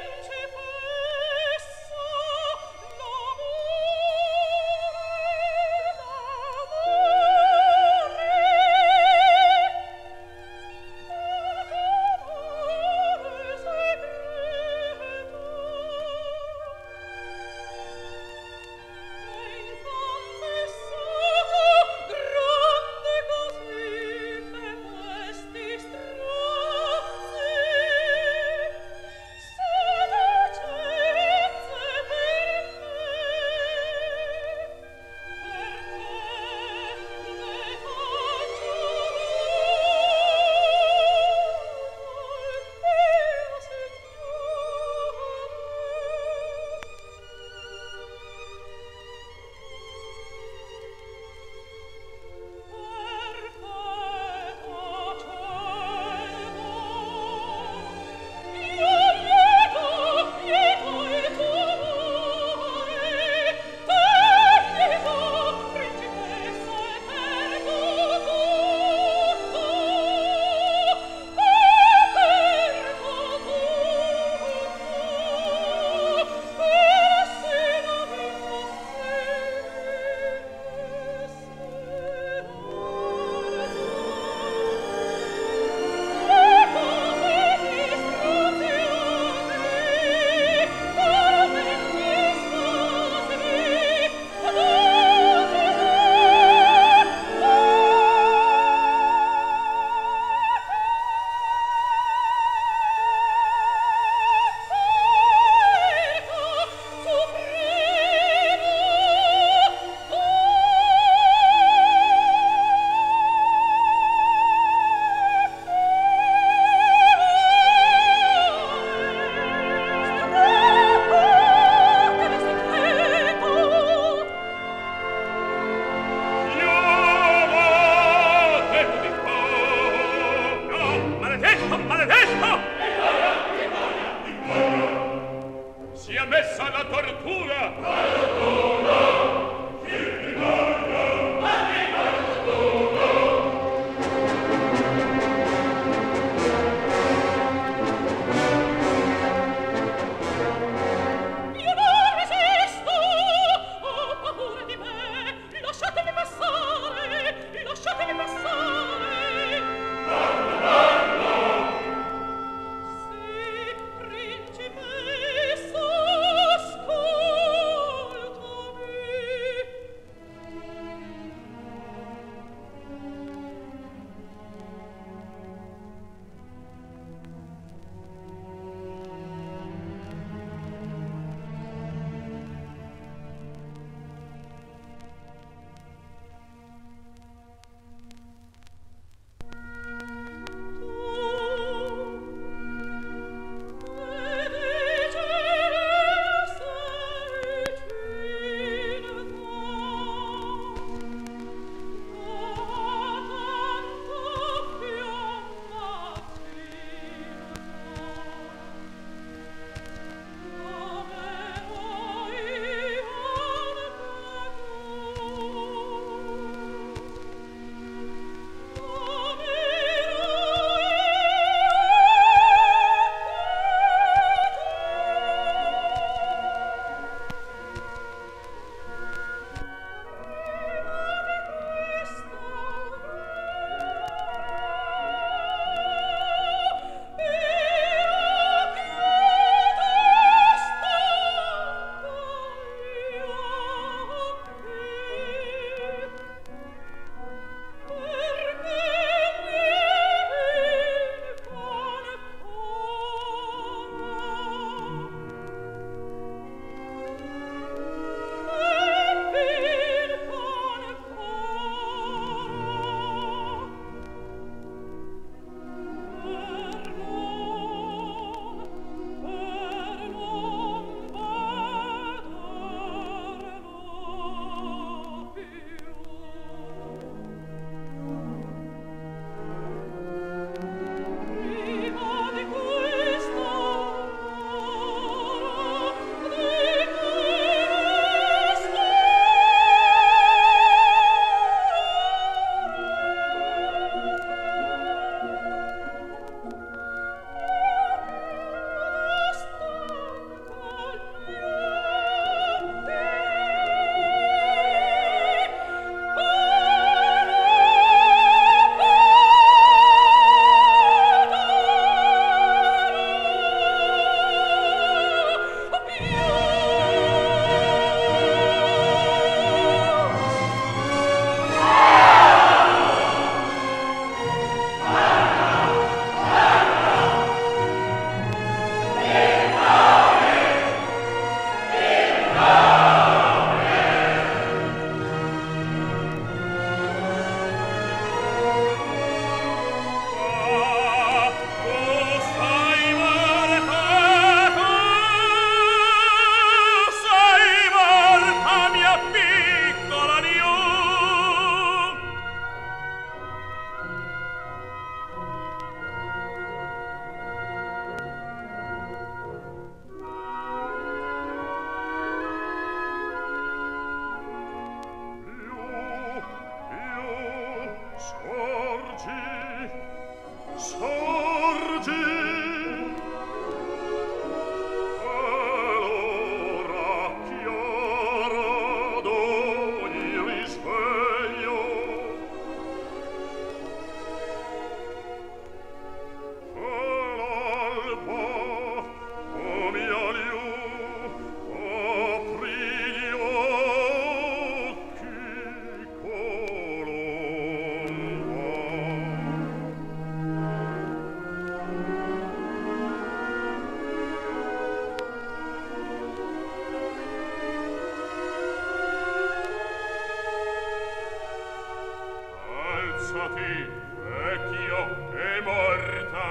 Speaker 3: pensati, vecchio e morta.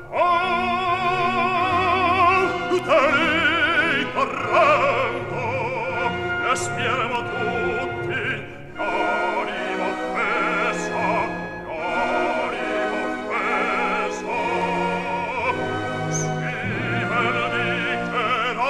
Speaker 2: Ah, Turandot, l'aspiramo tutti, l'anima offesa, l'anima offesa, si benedicherà.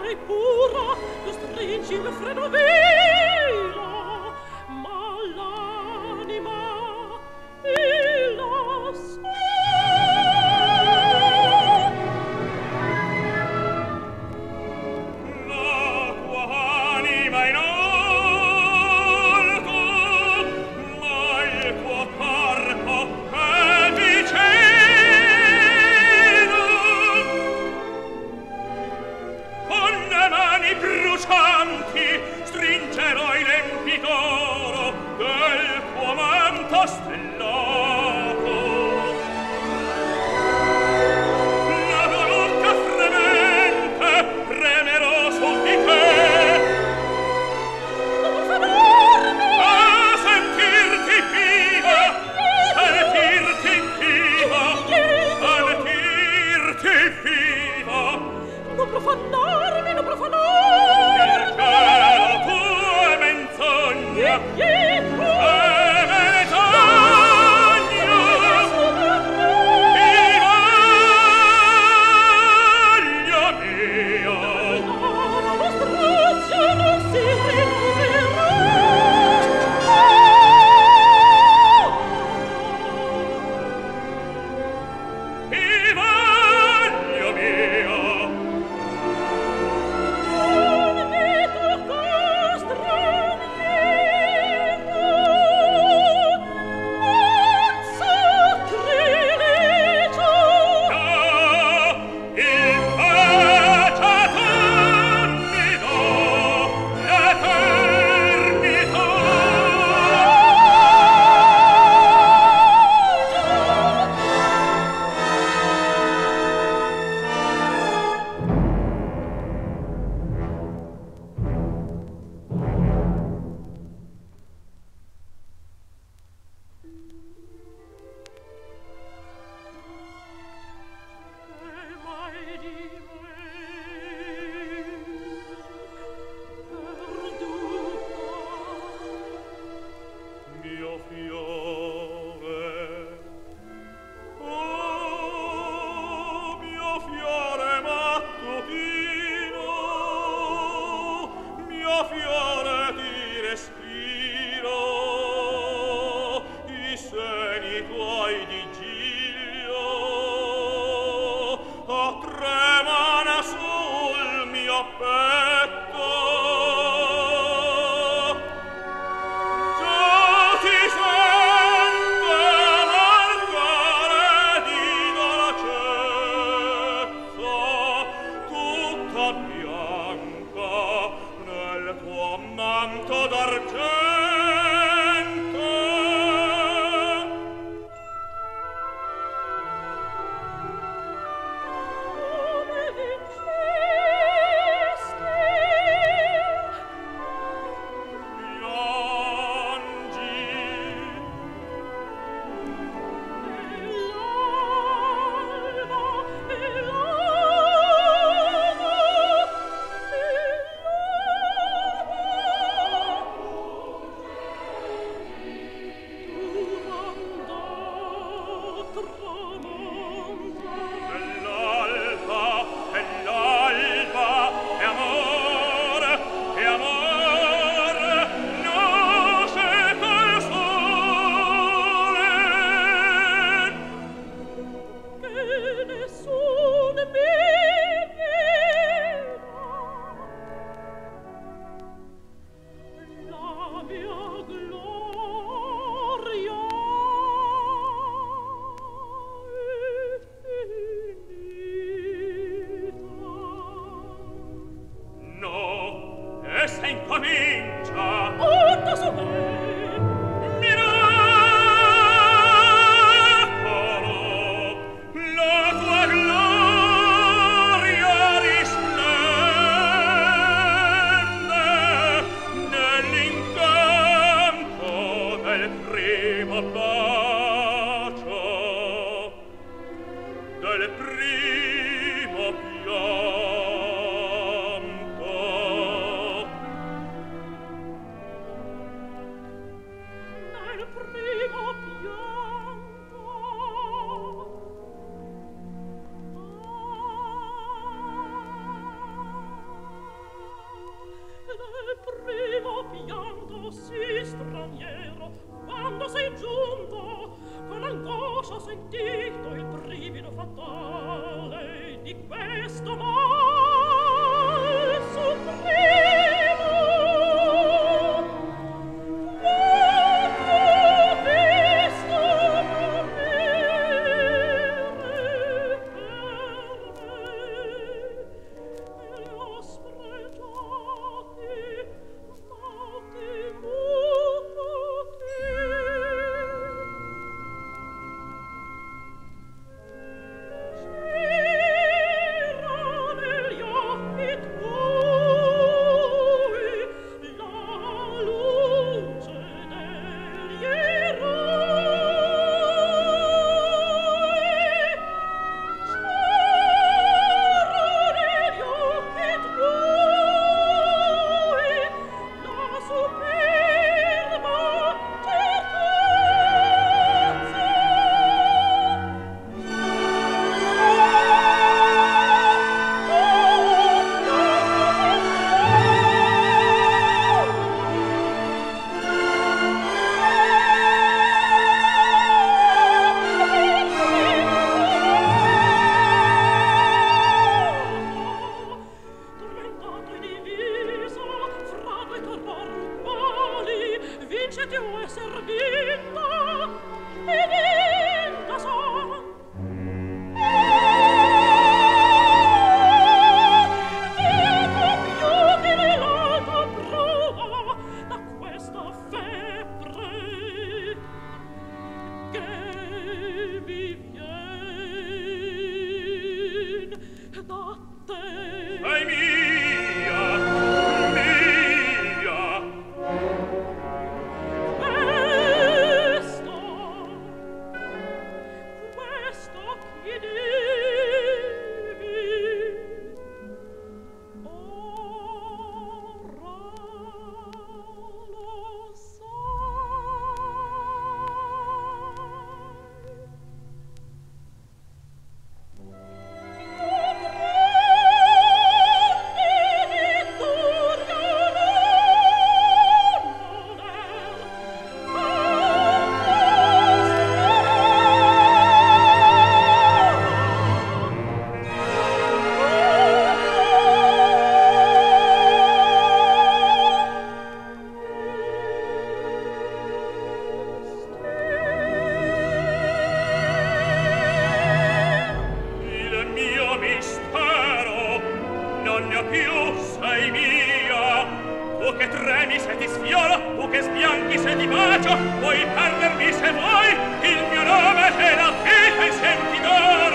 Speaker 5: sei pura, tu stringi il mio freddo velo, ma l'anima e la sua.
Speaker 3: La tua anima in alto, ma il tuo corpo è vicino. Con le mani brucianti stringerò i lempi d'oro del tuo manto stellato. La tua bocca fremente premerò su di te. A sentirti viva, sentirti viva, sentirti viva.
Speaker 5: Non profanarmi, non profanarmi.
Speaker 3: Il cielo tuo è menzogna, è menzogna. Vivaglia mia,
Speaker 5: La strazia non si rinnoverà.
Speaker 3: vivaglia mia.
Speaker 5: Non mi tocca straniero, non sacrilegio.
Speaker 3: Ah, in pace dammi do l'eternità.
Speaker 5: E mai di me, perduta.
Speaker 3: Mio fiore, oh, mio fiore mattutino, mio fiore di respiro, i seni tuoi di giglio, oh, tremano sul mio petto. Già ti sente mancare di dolcezza, tutta bianca nel tuo manto d'argento.
Speaker 5: Come vincesti,
Speaker 3: Piangi,
Speaker 5: l'alba, e l'alba, e l'alba. straniero, quando sei giunto, con angoscia ho sentito il brivido fatale di questo mal supremo. Quando visto morire per me, e li ho spregiati, noti muti. C'era negli occhi tuoi la luce degli eroi. C'era negli occhi tuoi la superba certezza. Tormentato e diviso fra due torrenti, vinciti o esser vinta, e vinta son. Vinta più che nell'alta prova da questa febbre che mi vien da te.
Speaker 4: Ai mia, mia,
Speaker 5: Questo, questo chi divi, ora lo
Speaker 4: il mio mistero non ne ho più, sei mia. Tu che tremi se ti sfioro, tu che sbianchi se ti bacio, puoi perdermi se vuoi, il mio nome è la vita e senti noi.